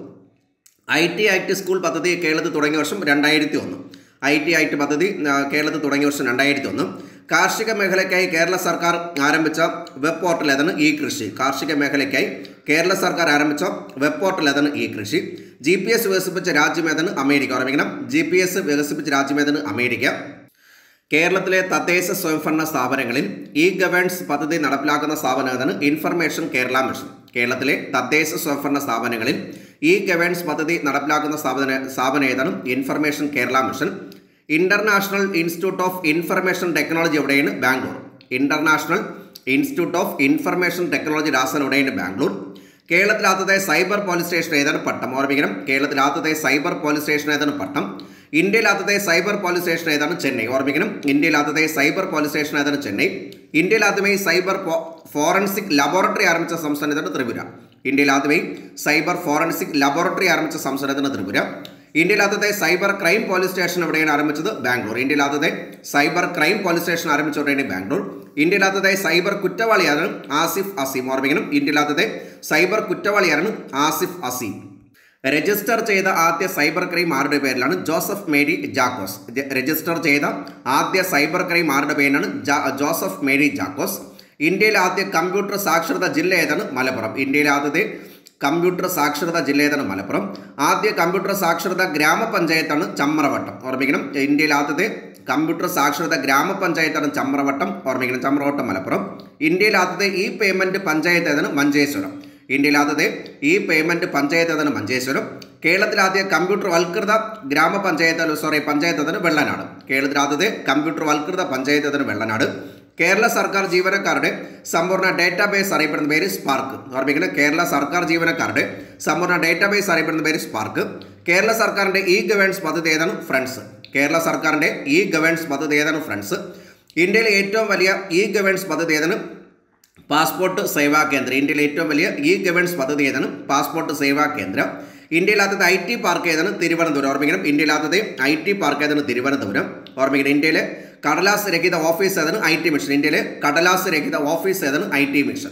IT ആക്ട് സ്കൂൾ പദ്ധതി കേരളത്തിൽ തുടങ്ങിയ വർഷം 2001. IT ആക്ട് പദ്ധതി കേരളത്തിൽ തുടങ്ങിയ വർഷം 2001. കാർഷിക മേഖലയ്ക്കായി കേരള സർക്കാർ ആരംഭിച്ച വെബ് പോർട്ടൽ ഏതാണ്? കൃഷി. കാർഷിക മേഖലയ്ക്കായി കേരള സർക്കാർ ആരംഭിച്ച വെബ് പോർട്ടൽ ഏതാണ്? കൃഷി. GPS വികസിപ്പിച്ച രാജ്യം ഏതാണ്? അമേരിക്ക. ഓർമ്മിക്കണം, GPS വികസിപ്പിച്ച രാജ്യം ഏതാണ്? അമേരിക്ക. കേരളത്തിലെ തദ്ദേശ സ്വയംഭരണ സ്ഥാപനങ്ങളിൽ ഗവേണൻസ് പദ്ധതി നടപ്പിലാക്കുന്ന സ്ഥാപനം ഏതാണ്? Information Kerala mission. കേരളത്തിലെ തദ്ദേശ സ്വയംഭരണ സ്ഥാപനങ്ങളിൽ ഗവേണൻസ് പദ്ധതി നടപ്പിലാക്കുന്ന സ്ഥാപനം ഏതാണ്? Information Kerala mission. International institute of information technology എവിടെയാണ്? Bangalore. International institute of information technology Rajasthan എവിടെയാണ്? ബാംഗ്ലൂർ. കേരളത്തിലാദ്യത്തെ സൈബർ പോലീസ് സ്റ്റേഷൻ ഏതാണ്? പട്ടം. ഓർമ്മിക്കണം, കേരളത്തിലാദ്യത്തെ സൈബർ പോലീസ് സ്റ്റേഷൻ ഏതാണ്? പട്ടം. ഇന്ത്യയിലാദ്യത്തെ സൈബർ പോലീസ് സ്റ്റേഷൻ ഏതാണ്? ചെന്നൈ. ഓർമ്മിക്കണം, ഇന്ത്യയിലാദ്യത്തെ സൈബർ പോലീസ് സ്റ്റേഷൻ ഏതാണ്? ചെന്നൈ. ഇന്ത്യയിലാദ്യമായി സൈബർ ഫോറൻസിക് ലബോറട്ടറി ആരംഭിച്ച സംസ്ഥാനത്താണ് ത്രിപുര. ഇന്ത്യയിലാദ്യമായി സൈബർ ഫോറൻസിക് ലബോറട്ടറി ആരംഭിച്ച സംസ്ഥാനത്തിന് ത്രിപുര. ഇന്ത്യയിൽ ആദ്യത്തെ സൈബർ ക്രൈം പോലീസ് സ്റ്റേഷൻ എവിടെയാണ് ആരംഭിച്ചത്? ബാംഗ്ലൂർ. ഇന്ത്യയിൽ ആദ്യത്തെ സൈബർ ക്രൈം പോലീസ് സ്റ്റേഷൻ ആരംഭിച്ചത് എവിടെയാണ്? ബാംഗ്ലൂർ. ഇന്ത്യയിൽ ആദ്യത്തെ സൈബർ കുറ്റവാളിയാണ് ആസിഫ് അസീം. ഓർമ്മിക്കണം, ഇന്ത്യയിൽ ആദ്യത്തെ സൈബർ കുറ്റവാളിയാണ് ആസിഫ് അസീം. രജിസ്റ്റർ ചെയ്ത ആദ്യ സൈബർ ക്രൈം ആരുടെ പേരിലാണ്? Joseph Marie Jacques. രജിസ്റ്റർ ചെയ്ത ആദ്യ സൈബർ ക്രൈം ആരുടെ പേരിലാണ്? ജോസഫ് മേരി ജാക്കോസ്. ഇന്ത്യയിലെ ആദ്യ കമ്പ്യൂട്ടർ സാക്ഷരത ജില്ല ഏതാണ്? മലപ്പുറം. ഇന്ത്യയിലെ ആദ്യത്തെ കമ്പ്യൂട്ടർ സാക്ഷരത ജില്ല ഏതാണ്? മലപ്പുറം. ആദ്യ കമ്പ്യൂട്ടർ സാക്ഷരത ഗ്രാമപഞ്ചായത്താണ് ചമ്രവട്ടം. ഓർമ്മിക്കണം, ഇന്ത്യയിലെ ആദ്യത്തെ കമ്പ്യൂട്ടർ സാക്ഷരത ഗ്രാമപഞ്ചായത്താണ് ചമ്രവട്ടം. ഓർമ്മിക്കണം, ചമ്രവട്ടം മലപ്പുറം. ഇന്ത്യയിലെ ആദ്യത്തെ ഇ പേയ്മെൻറ്റ് പഞ്ചായത്ത് ഏതാണ്? മഞ്ചേശ്വരം. ഇന്ത്യയിലാദ്യത്തെ ഈ പേയ്മെൻറ്റ് പഞ്ചായത്ത് ഏതാണ്? മഞ്ചേശ്വരം. കേരളത്തിലാദ്യ കമ്പ്യൂട്ടർ വൽകൃത പഞ്ചായത്ത് ഏതാണ്? വെള്ളനാട്. കേരളത്തിലാദ്യത്തെ കമ്പ്യൂട്ടർ വൽകൃത പഞ്ചായത്ത് ഏതാണ്? വെള്ളനാട്. കേരള സർക്കാർ ജീവനക്കാരുടെ സമ്പൂർണ്ണ ഡേറ്റാബേസ് അറിയപ്പെടുന്ന പേര് സ്പാർക്ക്. ഓർമ്മിക്കുന്നത്, കേരള സർക്കാർ ജീവനക്കാരുടെ സമ്പൂർണ്ണ ഡേറ്റാബേസ് അറിയപ്പെടുന്ന പേര് സ്പാർക്ക്. കേരള സർക്കാരിൻ്റെ ഇ ഗവേൺസ് പദ്ധതി ഏതാണ്? ഫ്രണ്ട്സ്. കേരള സർക്കാരിൻ്റെ ഇ ഗവേൺസ് പദ്ധതി ഏതാണ്? ഫ്രണ്ട്സ്. ഇന്ത്യയിലെ ഏറ്റവും വലിയ ഇ ഗവേൺസ് പദ്ധതി ഏതാണ്? പാസ്പോർട്ട് സേവാ കേന്ദ്ര. ഇന്ത്യയിലെ ഏറ്റവും വലിയ ഇ ഗവേൺസ് പദ്ധതി ഏതാണ്? പാസ്പോർട്ട് സേവാ കേന്ദ്ര. ഇന്ത്യയിലാദ്യത്തെ ഐ ടി പാർക്ക് ഏതാണ്? തിരുവനന്തപുരം. ഓർമ്മിക്കണം, ഇന്ത്യയിലാദ്യത്തെ ഐ ടി പാർക്ക് ഏതാണ്? തിരുവനന്തപുരം. ഓർമ്മിക്കണം, ഇന്ത്യയിലെ കടലാസ് രഹിത ഓഫീസ് ഏതാണ്? I T mission. ഇന്ത്യയിലെ കടലാസ് രഹിത ഓഫീസ് ഏതാണ്? I T mission.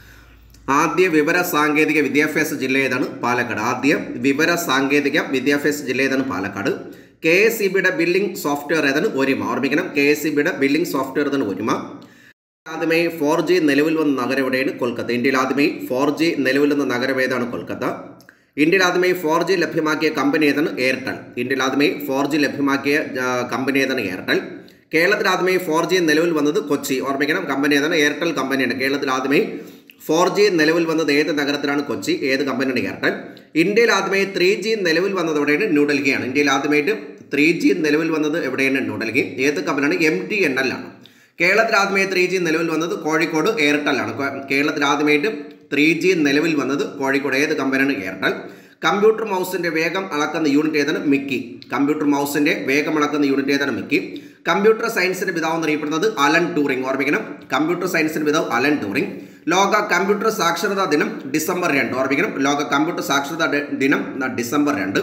ആദ്യ വിവര സാങ്കേതിക വിദ്യാഭ്യാസ ജില്ല ഏതാണ്? പാലക്കാട്. ആദ്യ വിവര സാങ്കേതിക വിദ്യാഭ്യാസ ജില്ല ഏതാണ്? പാലക്കാട്. KSEBയുടെ ബില്ലിംഗ് സോഫ്റ്റ്വെയർ ഏതാണ്? ഒരിമ. ഓർമ്മിക്കണം, KSEBയുടെ ബില്ലിംഗ് സോഫ്റ്റ്വെയർ ഏതാണ്? ഒരിമ. ആദ്യമായി 4G നിലവിൽ വന്ന നഗരം എവിടെയാണ്? കൊൽക്കത്ത. ഇന്ത്യയിൽ ആദ്യമായി 4G നിലവിൽ വന്ന നഗരം ഏതാണ്? കൊൽക്കത്ത. ഇന്ത്യയിൽ ആദ്യമായി 4G ലഭ്യമാക്കിയ കമ്പനി ഏതാണ്? എയർടെൽ. ഇന്ത്യയിൽ ആദ്യമായി 4G ലഭ്യമാക്കിയ കമ്പനി ഏതാണ്? എയർടെൽ. കേരളത്തിൽ ആദ്യമായി 4G നിലവിൽ വന്നത് കൊച്ചി. ഓർമ്മിക്കണം, കമ്പനി ഏതാണ്? എയർടെൽ കമ്പനിയാണ്. കേരളത്തിൽ ആദ്യമായി 4G നിലവിൽ വന്നത് ഏത് നഗരത്തിലാണ്? കൊച്ചി. ഏത് കമ്പനിയാണ്? എയർടെൽ. ഇന്ത്യയിൽ ആദ്യമായി 3G നിലവിൽ വന്നത് എവിടെയാണ്? ന്യൂഡൽഹിയാണ്. ഇന്ത്യയിൽ ആദ്യമായിട്ട് 3G നിലവിൽ വന്നത് എവിടെയാണ്? ന്യൂഡൽഹി. ഏത് കമ്പനിയാണ്? MTNL ആണ്. കേരളത്തിൽ ആദ്യമായി 3G നിലവിൽ വന്നത് കോഴിക്കോട് എയർടെൽ ആണ്. കേരളത്തിൽ ആദ്യമായിട്ട് 3G നിലവിൽ വന്നത് കോഴിക്കോട്. ഏത് കമ്പനിയാണ്? എയർടെൽ. കമ്പ്യൂട്ടർ മൗസിൻ്റെ വേഗം അളക്കുന്ന യൂണിറ്റ് ഏതാണ്? മിക്കി. കമ്പ്യൂട്ടർ മൗസിൻ്റെ വേഗം അളക്കുന്ന യൂണിറ്റ് ഏതാണ്? മിക്കി. കമ്പ്യൂട്ടർ സയൻസിൻ്റെ പിതാവ് എന്നറിയപ്പെടുന്നത് അലൻ ട്യൂറിംഗ്. ഓർമ്മിക്കണം, കമ്പ്യൂട്ടർ സയൻസിൻ്റെ പിതാവ് അലൻ ട്യൂറിംഗ്. ലോക കമ്പ്യൂട്ടർ സാക്ഷരതാ ദിനം ഡിസംബർ 2. ഓർമ്മിക്കണം, ലോക കമ്പ്യൂട്ടർ സാക്ഷരതാ ദിനം ഡിസംബർ 2.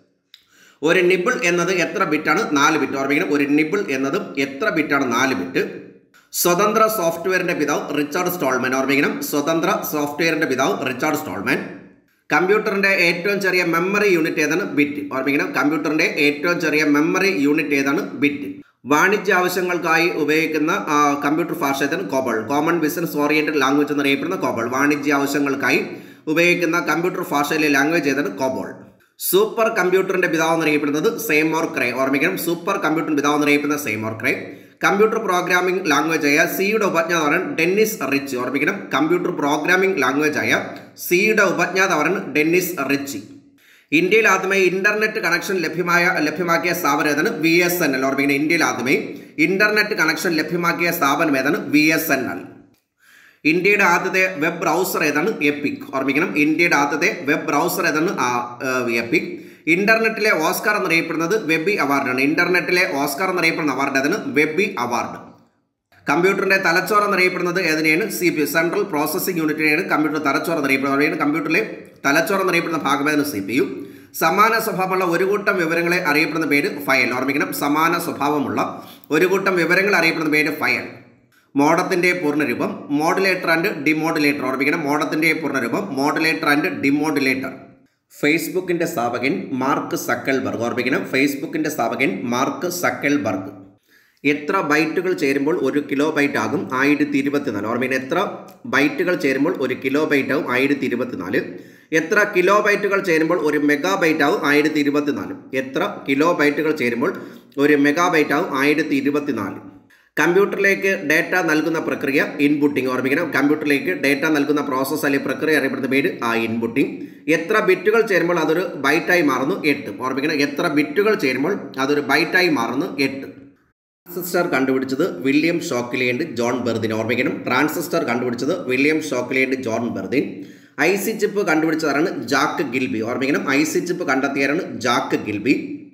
ഒരു നിബിൾ എന്നത് എത്ര ബിറ്റാണ്? 4 ബിറ്റ്. ഓർമ്മിക്കണം, ഒരു നിബിൾ എന്നത് എത്ര ബിറ്റാണ്? 4 ബിറ്റ്. സ്വതന്ത്ര സോഫ്റ്റ്വെയറിൻ്റെ പിതാവ് റിച്ചാർഡ് സ്റ്റോൾമാൻ. ഓർമ്മിക്കണം, സ്വതന്ത്ര സോഫ്റ്റ്വെയറിൻ്റെ പിതാവ് റിച്ചാർഡ് സ്റ്റോൾമാൻ. കമ്പ്യൂട്ടറിൻ്റെ ഏറ്റവും ചെറിയ മെമ്മറി യൂണിറ്റ് ഏതാണ്? ബിറ്റ്. ഓർമ്മിക്കണം, കമ്പ്യൂട്ടറിൻ്റെ ഏറ്റവും ചെറിയ മെമ്മറി യൂണിറ്റ് ഏതാണ്? ബിറ്റ്. വാണിജ്യ ആവശ്യങ്ങൾക്കായി ഉപയോഗിക്കുന്ന കമ്പ്യൂട്ടർ ഭാഷ ഏതാണ്? COBOL. Common business oriented language എന്നറിയപ്പെടുന്ന കോബോൾ. വാണിജ്യ ആവശ്യങ്ങൾക്കായി ഉപയോഗിക്കുന്ന കമ്പ്യൂട്ടർ ഭാഷയിലെ ലാംഗ്വേജ് ഏതാണ്? കോബോൾ. സൂപ്പർ കമ്പ്യൂട്ടറിൻ്റെ പിതാവ് എന്നറിയപ്പെടുന്നത് സെയ്മോർ ക്രേ. ഓർമ്മിക്കണം, സൂപ്പർ കമ്പ്യൂട്ടറിൻ്റെ പിതാവ് എന്നറിയപ്പെടുന്ന Seymour Cray. Computer programming language ആയ സിയുടെ ഉപജ്ഞാതാവാണ് ഡെന്നിസ് റിച്ച്. ഓർമ്മിക്കണം, കമ്പ്യൂട്ടർ പ്രോഗ്രാമിംഗ് ലാംഗ്വേജ് ആയ സിയുടെ ഉപജ്ഞാതാവാണ് ഡെന്നിസ് റിച്ച്. ഇന്ത്യയിൽ ആദ്യമായി ഇന്റർനെറ്റ് കണക്ഷൻ ലഭ്യമാക്കിയ സ്ഥാപനം ഏതാണ്? VSNL. ഓർമ്മിക്കണം, ഇന്ത്യയിൽ ആദ്യമായി ഇന്റർനെറ്റ് കണക്ഷൻ ലഭ്യമാക്കിയ സ്ഥാപനം ഏതാണ്? VSNL. ഇന്ത്യയുടെ ആദ്യത്തെ വെബ് ബ്രൗസർ ഏതാണ്? എപ്പിക്. ഓർമ്മിക്കണം, ഇന്ത്യയുടെ ആദ്യത്തെ വെബ് ബ്രൗസർ ഏതാണ്? എപ്പിക്. ഇന്റർനെറ്റിലെ ഓസ്കാർ എന്നറിയപ്പെടുന്നത് വെബി അവാർഡാണ്. ഇന്റർനെറ്റിലെ ഓസ്കാർ എന്നറിയപ്പെടുന്ന അവാർഡ് ഏതാണ്? Webby award. കമ്പ്യൂട്ടറിൻ്റെ തലച്ചോറ് എന്നറിയപ്പെടുന്നത് ഏതിനെയാണ്? CPU, സെൻട്രൽ പ്രോസസ്സിംഗ് യൂണിറ്റിനെയാണ് കമ്പ്യൂട്ടർ തലച്ചോറ് എന്നറിയപ്പെടുന്നത്. കമ്പ്യൂട്ടറിലെ തലച്ചോറ് എന്നറിയപ്പെടുന്ന ഭാഗമേതാണ്? CPU. സമാന സ്വഭാവമുള്ള ഒരു കൂട്ടം വിവരങ്ങളെ അറിയപ്പെടുന്ന പേര് ഫയൽ. ഓർമ്മിക്കണം, സമാന സ്വഭാവമുള്ള ഒരു കൂട്ടം വിവരങ്ങൾ അറിയപ്പെടുന്ന പേര് ഫയൽ. മോഡത്തിൻ്റെ പൂർണ്ണരൂപം മോഡുലേറ്റർ ആൻഡ് ഡിമോഡുലേറ്റർ. ഓർമ്മിക്കണം, മോഡത്തിൻ്റെ പൂർണ്ണരൂപം മോഡുലേറ്റർ ആൻഡ് ഡിമോഡുലേറ്റർ. ഫേസ്ബുക്കിൻ്റെ സ്ഥാപകൻ മാർക്ക് സക്കൽബർഗ്. ഓർമ്മിക്കണം, ഫേസ്ബുക്കിൻ്റെ സ്ഥാപകൻ മാർക്ക് സക്കൽബർഗ്. എത്ര ബൈറ്റുകൾ ചേരുമ്പോൾ 1 കിലോബൈറ്റ് ആകും? 1024. ഓർമ്മിക്കണം, എത്ര ബൈറ്റുകൾ ചേരുമ്പോൾ 1 കിലോബൈറ്റ് ആകും? 1024. എത്ര കിലോബൈറ്റുകൾ ചേരുമ്പോൾ 1 മെഗാബൈറ്റ് ആകും? 1024. എത്ര കിലോബൈറ്റുകൾ ചേരുമ്പോൾ 1 മെഗാബൈറ്റ് ആകും? 1024. കമ്പ്യൂട്ടറിലേക്ക് ഡേറ്റ നൽകുന്ന പ്രക്രിയ ഇൻപുട്ടിംഗ്. ഓർമ്മിക്കണം, കമ്പ്യൂട്ടറിലേക്ക് ഡേറ്റ നൽകുന്ന പ്രോസസ്സ് അല്ലെങ്കിൽ പ്രക്രിയ അറിയപ്പെടുന്ന പേര് ഇൻപുട്ടിംഗ്. എത്ര ബിറ്റുകൾ ചേരുമ്പോൾ അതൊരു ബൈറ്റായി മാറുന്നു? 8. ഓർമ്മിക്കണം, എത്ര ബിറ്റുകൾ ചേരുമ്പോൾ അതൊരു ബൈറ്റായി മാറുന്നു? 8. ട്രാൻസിസ്റ്റർ കണ്ടുപിടിച്ചത് William Shockley and John Bardeen. ഓർമ്മിക്കണം, ട്രാൻസിസ്റ്റർ കണ്ടുപിടിച്ചത് William Shockley and John Bardeen. IC chip കണ്ടുപിടിച്ചതാണ് ജാക്ക് ഗിൽബി. ഓർമ്മിക്കണം, IC ചിപ്പ് കണ്ടെത്തിയതാണ് ജാക്ക് ഗിൽബി.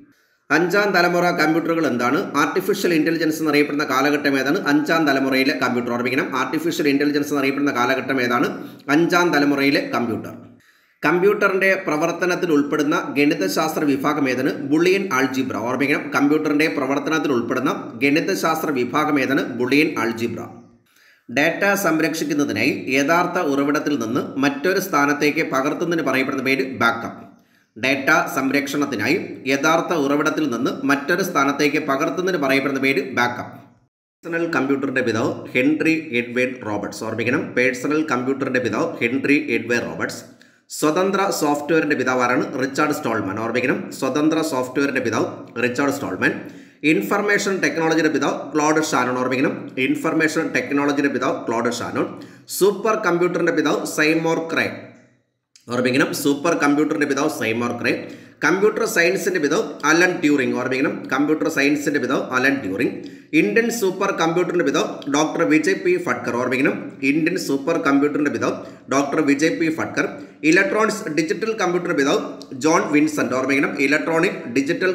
5ാം തലമുറ കമ്പ്യൂട്ടറുകൾ എന്താണ്? ആർട്ടിഫിഷ്യൽ ഇൻ്റലിജൻസ് എന്നറിയപ്പെടുന്ന കാലഘട്ടം ഏതാണ്? 5ാം തലമുറയിലെ കമ്പ്യൂട്ടർ. ഓർമ്മിക്കണം, ആർട്ടിഫിഷ്യൽ ഇൻ്റലിജൻസ് എന്നറിയപ്പെടുന്ന കാലഘട്ടം ഏതാണ്? 5ാം തലമുറയിലെ കമ്പ്യൂട്ടർ. കമ്പ്യൂട്ടറിൻ്റെ പ്രവർത്തനത്തിൽ ഉൾപ്പെടുന്ന ഗണിതശാസ്ത്ര വിഭാഗം ഏതാണ്? Boolean algebra. ഓർമ്മിക്കണം, കമ്പ്യൂട്ടറിൻ്റെ പ്രവർത്തനത്തിൽ ഉൾപ്പെടുന്ന ഗണിതശാസ്ത്ര വിഭാഗം ഏതാണ്? Boolean algebra. ഡാറ്റ സംരക്ഷിക്കുന്നതിനായി യഥാർത്ഥ ഉറവിടത്തിൽ നിന്ന് മറ്റൊരു സ്ഥാനത്തേക്ക് പകർത്തുന്നതിന് പറയപ്പെടുന്ന പേര് ബാക്കപ്പ്. ഡാറ്റ സംരക്ഷണത്തിനായി യഥാർത്ഥ ഉറവിടത്തിൽ നിന്ന് മറ്റൊരു സ്ഥാനത്തേക്ക് പകർത്തുന്നതിന് പറയപ്പെടുന്ന പേര് ബാക്കപ്പ്. പേഴ്സണൽ കമ്പ്യൂട്ടറിൻ്റെ പിതാവ് ഹെൻറി എഡ്വേർഡ് റോബർട്ട്സ്. ഓർമ്മിക്കണം, പേഴ്സണൽ കമ്പ്യൂട്ടറിൻ്റെ പിതാവ് ഹെൻറി എഡ്വേർഡ് റോബർട്ട്സ്. സ്വതന്ത്ര സോഫ്റ്റ്വെയറിൻ്റെ പിതാവാണ് റിച്ചാർഡ് സ്റ്റോൾമാൻ. ഓർമ്മിക്കണം, സ്വതന്ത്ര സോഫ്റ്റ്വെയറിൻ്റെ പിതാവ് റിച്ചാർഡ് സ്റ്റോൾമാൻ. ഇൻഫർമേഷൻ ടെക്നോളജിയുടെ പിതാവ് ക്ലോഡ് ഷാനോൺ. ഓർമ്മിക്കണം, ഇൻഫർമേഷൻ ടെക്നോളജിയുടെ പിതാവ് ക്ലോഡ് ഷാനോൺ. സൂപ്പർ കമ്പ്യൂട്ടറിൻ്റെ പിതാവ് സൈമോർ ക്രേ. ഓർമ്മിക്കണം, സൂപ്പർ കമ്പ്യൂട്ടറിൻ്റെ പിതാവ് സൈമോർ ക്രേ. കമ്പ്യൂട്ടർ സയൻസിൻ്റെ പിതാവ് അലൻ ട്യൂറിംഗ്. ഓർമ്മിക്കണം, കമ്പ്യൂട്ടർ സയൻസിൻ്റെ പിതാവ് അലൻ ട്യൂറിംഗ്. ഇന്ത്യൻ സൂപ്പർ കമ്പ്യൂട്ടറിൻ്റെ പിതാവ് ഡോക്ടർ വിജയ് പി ഫട്കർ. ഓർമ്മിക്കണം, ഇന്ത്യൻ സൂപ്പർ കമ്പ്യൂട്ടറിൻ്റെ പിതാവ് doctor Vijay P Bhatkar. Electronics digital computer പിതാവ് ജോൺ വിൻസെൻ്റ്. ഓർമ്മിക്കണം, ഇലക്ട്രോണിക് ഡിജിറ്റൽ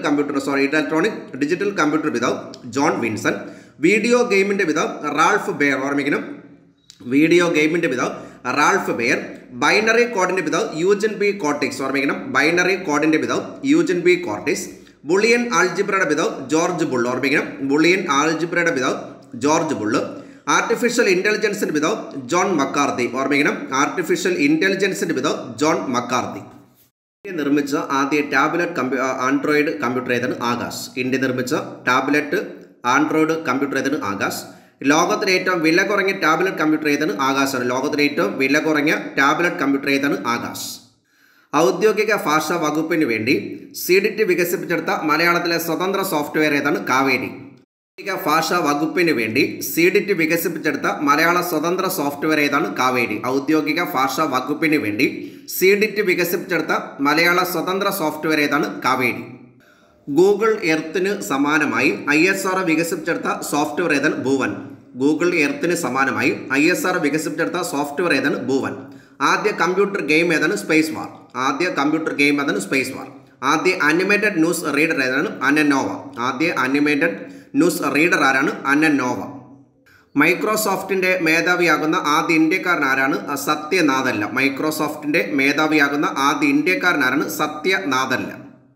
കമ്പ്യൂട്ടർ പിതാവ് ജോൺ വിൻസെൻ്റ്. വീഡിയോ ഗെയിമിൻ്റെ പിതാവ് റാൾഫ് ബെയർ. ഓർമ്മിക്കണം, വീഡിയോ ഗെയിമിൻ്റെ പിതാവ് റാൾഫ് ബെയർ. ബൈനറി കോഡിൻ്റെ പിതാവ് യൂജൻ ബി കോർട്ടിക്സ്. ഓർമ്മിക്കണം, ബൈനറി കോഡിൻ്റെ പിതാവ് യൂജൻ ബി കോർട്ടിക്സ്. ബുളിയൻ ആൾജിബ്രയുടെ പിതാവ് ജോർജ് ബുൾ. ഓർമ്മിക്കണം, ബുളിയൻ ആൾജിബ്രയുടെ പിതാവ് ജോർജ് ബുള്ള്. ആർട്ടിഫിഷ്യൽ ഇൻ്റലിജൻസിൻ്റെ പിതാവ് ജോൺ മക്കാർത്തി. ഓർമ്മിക്കണം, ആർട്ടിഫിഷ്യൽ ഇൻ്റലിജൻസിൻ്റെ പിതാവ് ജോൺ മക്കാർത്തി. ഇന്ത്യ നിർമ്മിച്ച ആദ്യ ടാബ്ലറ്റ് ആൻഡ്രോയിഡ് കമ്പ്യൂട്ടർ ഏതാണ്? ആകാശ്. ഇന്ത്യ നിർമ്മിച്ച ടാബ്ലറ്റ് ആൻഡ്രോയിഡ് കമ്പ്യൂട്ടർ ഏതാണ്? ആകാശ്. ലോകത്തിലെ ഏറ്റവും വില കുറഞ്ഞ ടാബ്ലറ്റ് കമ്പ്യൂട്ടർ ഏതാണ്? ആകാശാണ്. ലോകത്തിലെ ഏറ്റവും വില കുറഞ്ഞ ടാബ്ലറ്റ് കമ്പ്യൂട്ടർ ഏതാണ്? ആകാശ്. ഔദ്യോഗിക ഭാഷാ വകുപ്പിന് വേണ്ടി CDT വികസിപ്പിച്ചെടുത്ത മലയാളത്തിലെ സ്വതന്ത്ര സോഫ്റ്റ്വെയർ ഏതാണ്? കാവേരി. ഔദ്യോഗിക ഭാഷാ വകുപ്പിന് വേണ്ടി CDT വികസിപ്പിച്ചെടുത്ത മലയാള സ്വതന്ത്ര സോഫ്റ്റ്വെയർ ഏതാണ്? കാവേരി. ഔദ്യോഗിക ഭാഷാ വകുപ്പിന് വേണ്ടി CDT വികസിപ്പിച്ചെടുത്ത മലയാള സ്വതന്ത്ര സോഫ്റ്റ്വെയർ ഏതാണ്? കാവേരി. ഗൂഗിൾ എർത്തിന് സമാനമായി ISR വികസിപ്പിച്ചെടുത്ത സോഫ്റ്റ്വെയർ ഏതാണ്? ഭുവൻ. ഗൂഗിൾ എർത്തിന് സമാനമായി ISR വികസിപ്പിച്ചെടുത്ത സോഫ്റ്റ്വെയർ ഏതാണ്? ഭുവൻ. ആദ്യ കമ്പ്യൂട്ടർ ഗെയിം ഏതാണ്? Space war. ആദ്യ കമ്പ്യൂട്ടർ ഗെയിം ഏതാണ്? Space war. ആദ്യ അനിമേറ്റഡ് ന്യൂസ് റീഡർ ഏതാണ്? അനനോവ. ആദ്യ അനിമേറ്റഡ് ന്യൂസ് റീഡർ ആരാണ്? അനനോവ. മൈക്രോസോഫ്റ്റിൻ്റെ മേധാവിയാകുന്ന ആദ്യ ഇന്ത്യക്കാരൻ ആരാണ്? സത്യനാഥല്ല. മൈക്രോസോഫ്റ്റിൻ്റെ മേധാവിയാകുന്ന ആദ്യ ഇന്ത്യക്കാരൻ ആരാണ്? സത്യനാഥല്ല.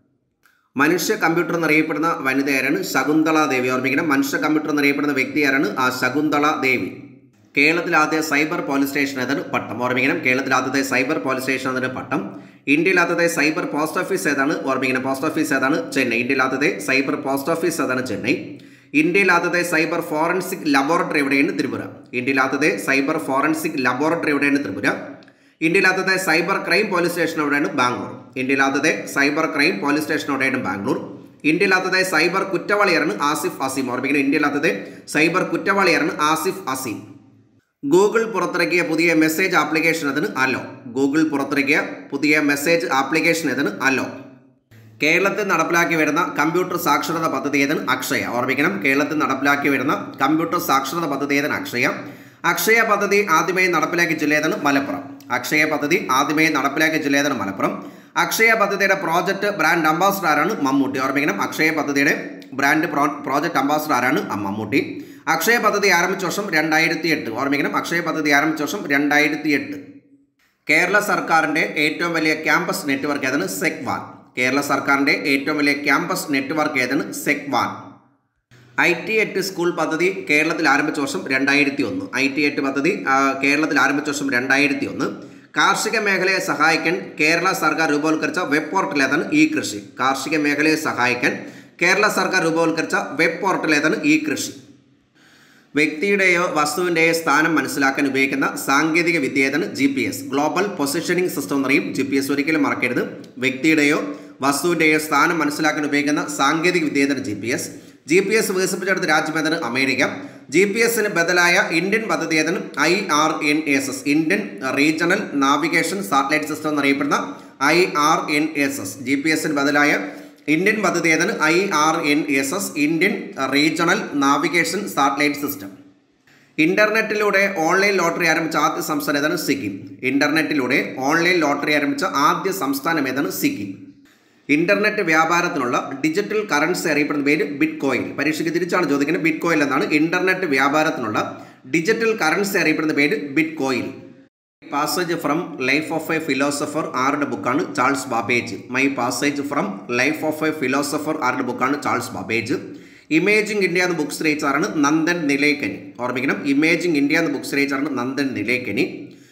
മനുഷ്യ കമ്പ്യൂട്ടർ എന്നറിയപ്പെടുന്ന വനിത ആരാണ്? ശകുന്തള ദേവി. ഓർമ്മിക്കണം, മനുഷ്യ കമ്പ്യൂട്ടർ എന്നറിയപ്പെടുന്ന വ്യക്തി ആരാണ്? ശകുന്തള ദേവി. കേരളത്തിലെ ആദ്യ സൈബർ പോലീസ് സ്റ്റേഷൻ ഏതാണ്? പട്ടം. ഓർമ്മിക്കണം, കേരളത്തിലെ ആദ്യത്തെ സൈബർ പോലീസ് സ്റ്റേഷൻ ഏതാണ്? പട്ടം. ഇന്ത്യയിലെ ആദ്യത്തെ സൈബർ പോസ്റ്റ് ഓഫീസ് ഏതാണ്? ഓർമ്മിക്കണം, പോസ്റ്റ് ഓഫീസ് ഏതാണ്? ചെന്നൈ. ഇന്ത്യയിലെ ആദ്യത്തെ സൈബർ പോസ്റ്റ് ഓഫീസ് ഏതാണ്? ചെന്നൈ. ഇന്ത്യയിലെ ആദ്യത്തെ സൈബർ ഫോറൻസിക് ലബോറട്ടറി എവിടെയാണ്? ത്രിപുര. ഇന്ത്യയിലെ ആദ്യത്തെ സൈബർ ഫോറൻസിക് ലബോറട്ടറി എവിടെയാണ്? ത്രിപുര. ഇന്ത്യയിലെ ആദ്യത്തെ സൈബർ ക്രൈം പോലീസ് സ്റ്റേഷൻ എവിടെയാണ്? ബാംഗ്ലൂർ. ഇന്ത്യയിലെ ആദ്യത്തെ സൈബർ ക്രൈം പോലീസ് സ്റ്റേഷൻ എവിടെയാണ്? ബാംഗ്ലൂർ. ഇന്ത്യയിലെ ആദ്യത്തെ സൈബർ കുറ്റവാളിയാണ് ആസിഫ് അസീം. ഓർമ്മിക്കണം, ഇന്ത്യയിലെ ആദ്യത്തെ സൈബർ കുറ്റവാളിയാണ് ആസിഫ് അസീം. ഗൂഗിൾ പുറത്തിറക്കിയ പുതിയ മെസ്സേജ് ആപ്ലിക്കേഷൻ ഏതാണ്? അലോ. ഗൂഗിൾ പുറത്തിറക്കിയ പുതിയ മെസ്സേജ് ആപ്ലിക്കേഷൻ ഏതാണ്? അലോ. കേരളത്തിൽ നടപ്പിലാക്കി വരുന്ന കമ്പ്യൂട്ടർ സാക്ഷരത പദ്ധതി ഏതാണ്? അക്ഷയ. ഓർമ്മിക്കണം, കേരളത്തിൽ നടപ്പിലാക്കി വരുന്ന കമ്പ്യൂട്ടർ സാക്ഷരത പദ്ധതി ഏതാണ്? അക്ഷയ. അക്ഷയ പദ്ധതി ആദ്യമായി നടപ്പിലാക്കിയ ജില്ല ഏതാണ്? മലപ്പുറം. അക്ഷയ പദ്ധതി ആദ്യമായി നടപ്പിലാക്കിയ ജില്ല ഏതാണ്? മലപ്പുറം. അക്ഷയ പദ്ധതിയുടെ പ്രോജക്റ്റ് ബ്രാൻഡ് അംബാസഡർ ആരാണ്? മമ്മൂട്ടി. ഓർമ്മിക്കണം, അക്ഷയ പദ്ധതിയുടെ ബ്രാൻഡ് പ്രോജക്റ്റ് അംബാസഡർ ആരാണ്? മമ്മൂട്ടി. അക്ഷയ പദ്ധതി ആരംഭിച്ച വർഷം 2008. ഓർമ്മിക്കണം, അക്ഷയ പദ്ധതി ആരംഭിച്ച വർഷം 2008. കേരള സർക്കാരിൻ്റെ ഏറ്റവും വലിയ ക്യാമ്പസ് നെറ്റ്വർക്ക് ഏതാണ്? സെക്വാൻ. കേരള സർക്കാരിൻ്റെ ഏറ്റവും വലിയ ക്യാമ്പസ് നെറ്റ്വർക്ക് ഏതാണ്? സെക്വാൻ. IT8 സ്കൂൾ പദ്ധതി കേരളത്തിൽ ആരംഭിച്ച വർഷം 2001. IT8 പദ്ധതി കേരളത്തിൽ ആരംഭിച്ച വർഷം 2001. കാർഷിക മേഖലയെ സഹായിക്കാൻ കേരള സർക്കാർ രൂപവത്കരിച്ച വെബ് പോർട്ടൽ ഏതാണ്? ഇ കൃഷി. കാർഷിക മേഖലയെ സഹായിക്കാൻ കേരള സർക്കാർ രൂപവത്കരിച്ച വെബ് പോർട്ടൽ ഏതാണ്? ഇ കൃഷി. വ്യക്തിയുടെയോ വസ്തുവിൻ്റെയോ സ്ഥാനം മനസ്സിലാക്കാൻ ഉപയോഗിക്കുന്ന സാങ്കേതിക വിദ്യ ഏതാണ്? GPS. ഗ്ലോബൽ പൊസിഷനിങ് സിസ്റ്റം എന്നറിയും GPS. ഒരിക്കലും മറക്കരുത്. വ്യക്തിയുടെയോ വസ്തുവിൻ്റെയോ സ്ഥാനം മനസ്സിലാക്കാൻ ഉപയോഗിക്കുന്ന സാങ്കേതിക വിദ്യ ഏതാണ്? GPS വികസിപ്പിച്ചെടുത്ത രാജ്യം ഏതാണ്? അമേരിക്ക. GPS-ന് ബദലായ ഇന്ത്യൻ പദ്ധതി ഏതാണ്? IRNSS. Indian regional navigation satellite system എന്നറിയപ്പെടുന്ന IRNSS. GPS-ന് ബദലായ ഇന്ത്യൻ പദ്ധതി ഏതാണ്? IRNSS. Indian regional navigation satellite system. ഇന്റർനെറ്റിലൂടെ ഓൺലൈൻ ലോട്ടറി ആരംഭിച്ച ആദ്യ സംസ്ഥാനം ഏതാണ്? സിക്കിം. ഇന്റർനെറ്റിലൂടെ ഓൺലൈൻ ലോട്ടറി ആരംഭിച്ച ആദ്യ സംസ്ഥാനം ഏതാണ്? സിക്കിം. ഇന്റർനെറ്റ് വ്യാപാരത്തിനുള്ള ഡിജിറ്റൽ കറൻസി അറിയപ്പെടുന്ന പേര് ബിറ്റ്കോയിൻ. പരീക്ഷയ്ക്ക് തിരിച്ചാണ് ചോദിക്കുന്നത്. ബിറ്റ്കോയിൻ എന്നാണ് ഇന്റർനെറ്റ് വ്യാപാരത്തിനുള്ള ഡിജിറ്റൽ കറൻസി അറിയപ്പെടുന്ന പേര് bitcoin. Passage from life of a philosopher ആരുടെ ബുക്കാണ്? Charles Babbage. My passage from life of a philosopher ആരുടെ ബുക്കാണ്? Charles Babbage. ഇമേജിംഗ് ഇന്ത്യ എന്ന ബുക്സ് രചിച്ചാറാണ്? നന്ദൻ നിലേക്കനി. ഓർമ്മിക്കണം, ഇമേജിംഗ് ഇന്ത്യ എന്ന ബുക്സ് രചിച്ചാറാണ് Nandan Nilekani.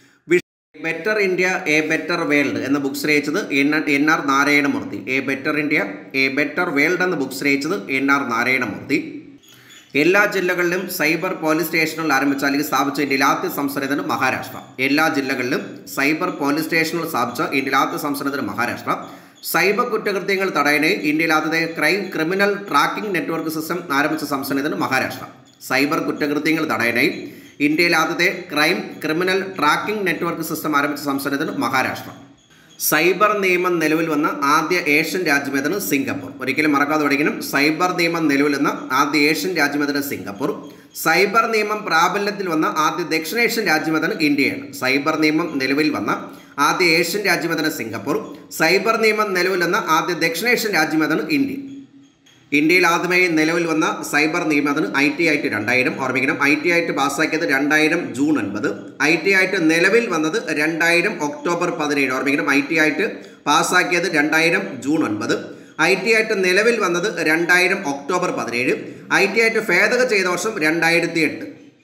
Better India a better world എന്ന ബുക്സ് രചിച്ചത് NR Narayana Murthy. A better India a better world എന്ന ബുക്സ് രചിച്ചത് NR നാരായണമൂർത്തി. എല്ലാ ജില്ലകളിലും സൈബർ പോലീസ് സ്റ്റേഷനുകൾ ആരംഭിച്ച അല്ലെങ്കിൽ സ്ഥാപിച്ച ഇന്ത്യയിലെ ആദ്യ സംസ്ഥാനത്തിന് മഹാരാഷ്ട്ര. എല്ലാ ജില്ലകളിലും സൈബർ പോലീസ് സ്റ്റേഷനുകൾ സ്ഥാപിച്ച ഇന്ത്യയിലെ ആദ്യ സംസ്ഥാനത്തിന് മഹാരാഷ്ട്ര. സൈബർ കുറ്റകൃത്യങ്ങൾ തടയാനായി ഇന്ത്യയിൽ ആദ്യത്തെ ക്രിമിനൽ ട്രാക്കിംഗ് നെറ്റ്വർക്ക് സിസ്റ്റം ആരംഭിച്ച സംസ്ഥാനത്തിന് മഹാരാഷ്ട്ര. സൈബർ കുറ്റകൃത്യങ്ങൾ തടയാനായി ഇന്ത്യയിൽ ആദ്യത്തെ ക്രിമിനൽ ട്രാക്കിംഗ് നെറ്റ്വർക്ക് സിസ്റ്റം ആരംഭിച്ച സംസ്ഥാനത്തിന് മഹാരാഷ്ട്ര. സൈബർ നിയമം നിലവിൽ വന്ന ആദ്യ ഏഷ്യൻ രാജ്യമേതാണ്? സിംഗപ്പൂർ. ഒരിക്കലും മറക്കാതെ പഠിക്കണം. സൈബർ നിയമം നിലവിൽ വന്ന ആദ്യ ഏഷ്യൻ രാജ്യമേതാണ്? സിംഗപ്പൂർ. സൈബർ നിയമം പ്രാബല്യത്തിൽ വന്ന ആദ്യ ദക്ഷിണേഷ്യൻ രാജ്യമേതാണ്? ഇന്ത്യയാണ്. സൈബർ നിയമം നിലവിൽ വന്ന ആദ്യ ഏഷ്യൻ രാജ്യമേതാണ്? സിംഗപ്പൂർ. സൈബർ നിയമം നിലവിൽ വന്ന ആദ്യ ദക്ഷിണേഷ്യൻ രാജ്യമേതാണ്? ഇന്ത്യ. ഇന്ത്യയിൽ ആദ്യമായി നിലവിൽ വന്ന സൈബർ നിയമത്തിന് IT ആയിട്ട് 2000. ഓർമ്മിക്കണം, IT ആയിട്ട് പാസ്സാക്കിയത് 2000 ജൂൺ 9. IT ആയിട്ട് നിലവിൽ വന്നത് 2000 ഒക്ടോബർ 17. ഓർമ്മിക്കണം, IT ആയിട്ട് പാസ്സാക്കിയത് 2000 ജൂൺ 9. IT ആയിട്ട് നിലവിൽ വന്നത് 2000 ഒക്ടോബർ 17. IT ആയിട്ട് ഭേദഗതി ചെയ്ത വർഷം 2008.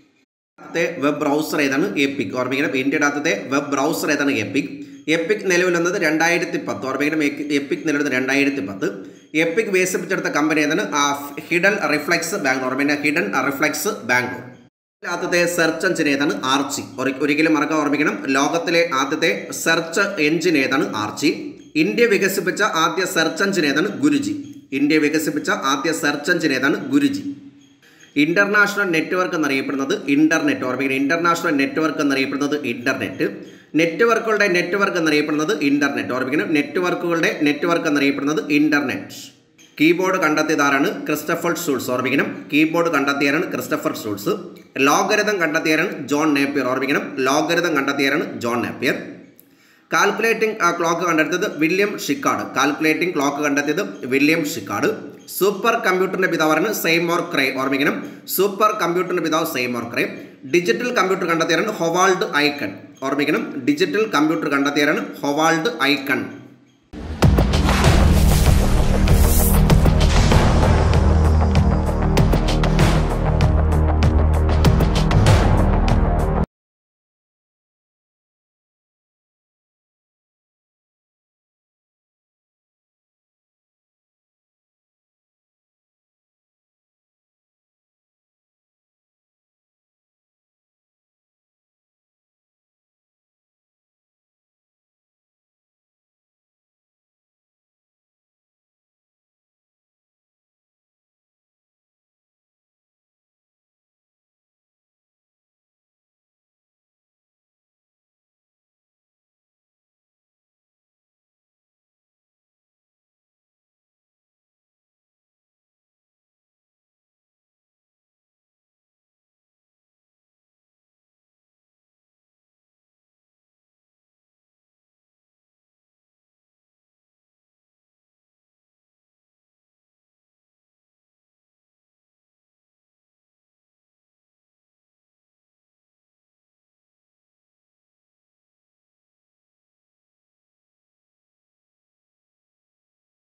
വെബ് ബ്രൗസർ ഏതാണ്? എപ്പിക്. ഓർമ്മിക്കണം, ഇന്ത്യയുടെ ആദ്യത്തെ വെബ് ബ്രൗസർ ഏതാണ്? എപ്പിക്. എപ്പിക് നിലവിൽ വന്നത് 2010. ഓർമ്മിക്കണം, എപ്പിക് നിലവിൽ 2010. എപ്പിക് വികസിപ്പിച്ചെടുത്ത കമ്പനി ഏതാണ്? Hidden Reflex Bangalore. പിന്നെ ഹിഡൻ റിഫ്ലെക്സ് ബാംഗ്ലൂർ. ആദ്യത്തെ സെർച്ച് എഞ്ചിൻ ഏതാണ്? ആർച്ചി. ഒരിക്കലും മറക്കാൻ ഓർമ്മിക്കണം, ലോകത്തിലെ ആദ്യത്തെ സെർച്ച് എഞ്ചിൻ ഏതാണ്? ആർച്ചി. ഇന്ത്യ വികസിപ്പിച്ച ആദ്യ സെർച്ച് എഞ്ചിൻ ഏതാണ്? ഗുരുജി. ഇന്ത്യ വികസിപ്പിച്ച ആദ്യ സെർച്ച് എഞ്ചിൻ ഏതാണ്? ഗുരുജി. ഇന്റർനാഷണൽ നെറ്റ്വർക്ക് എന്നറിയപ്പെടുന്നത് ഇന്റർനെറ്റ്. ഓർമ്മിക്കണം, ഇന്റർനാഷണൽ നെറ്റ്വർക്ക് എന്നറിയപ്പെടുന്നത് ഇന്റർനെറ്റ്. നെറ്റ്വർക്കുകളുടെ നെറ്റ്വർക്ക് എന്നറിയപ്പെടുന്നത് ഇന്റർനെറ്റ്. ഓർമ്മിക്കണം, നെറ്റ്വർക്കുകളുടെ നെറ്റ്വർക്ക് എന്നറിയപ്പെടുന്നത് ഇന്റർനെറ്റ്. കീബോർഡ് കണ്ടെത്തിയതാരാണ്? Christopher Sholes. ഓർമ്മിക്കണം, കീബോർഡ് കണ്ടെത്തിയാരാണ്? Christopher Sholes. ലോഗരിതം കണ്ടെത്തിയാരാണ്? John Napier. ഓർമ്മിക്കണം, ലോഗരിതം കണ്ടെത്തിയാരാണ്? John Napier. കാൽക്കുലേറ്റിംഗ് ക്ലോക്ക് കണ്ടെത്തിയത് വില്യം ഷിക്കാർഡ്. കാൽക്കുലേറ്റിംഗ് ക്ലോക്ക് കണ്ടെത്തിയത് വില്യം ഷിക്കാർഡ്. സൂപ്പർ കമ്പ്യൂട്ടറിന്റെ പിതാവാണ്? Seymour Cray. ഓർമ്മിക്കണം, സൂപ്പർ കമ്പ്യൂട്ടറിന്റെ പിതാവ് സെയ്മോർ ക്രേ. ഡിജിറ്റൽ കമ്പ്യൂട്ടർ കണ്ടെത്തിയാരാണ്? Howard Aiken. ഓർമ്മിക്കണം, ഡിജിറ്റൽ കമ്പ്യൂട്ടർ കണ്ടെത്തിയാരാണ്? Howard icon.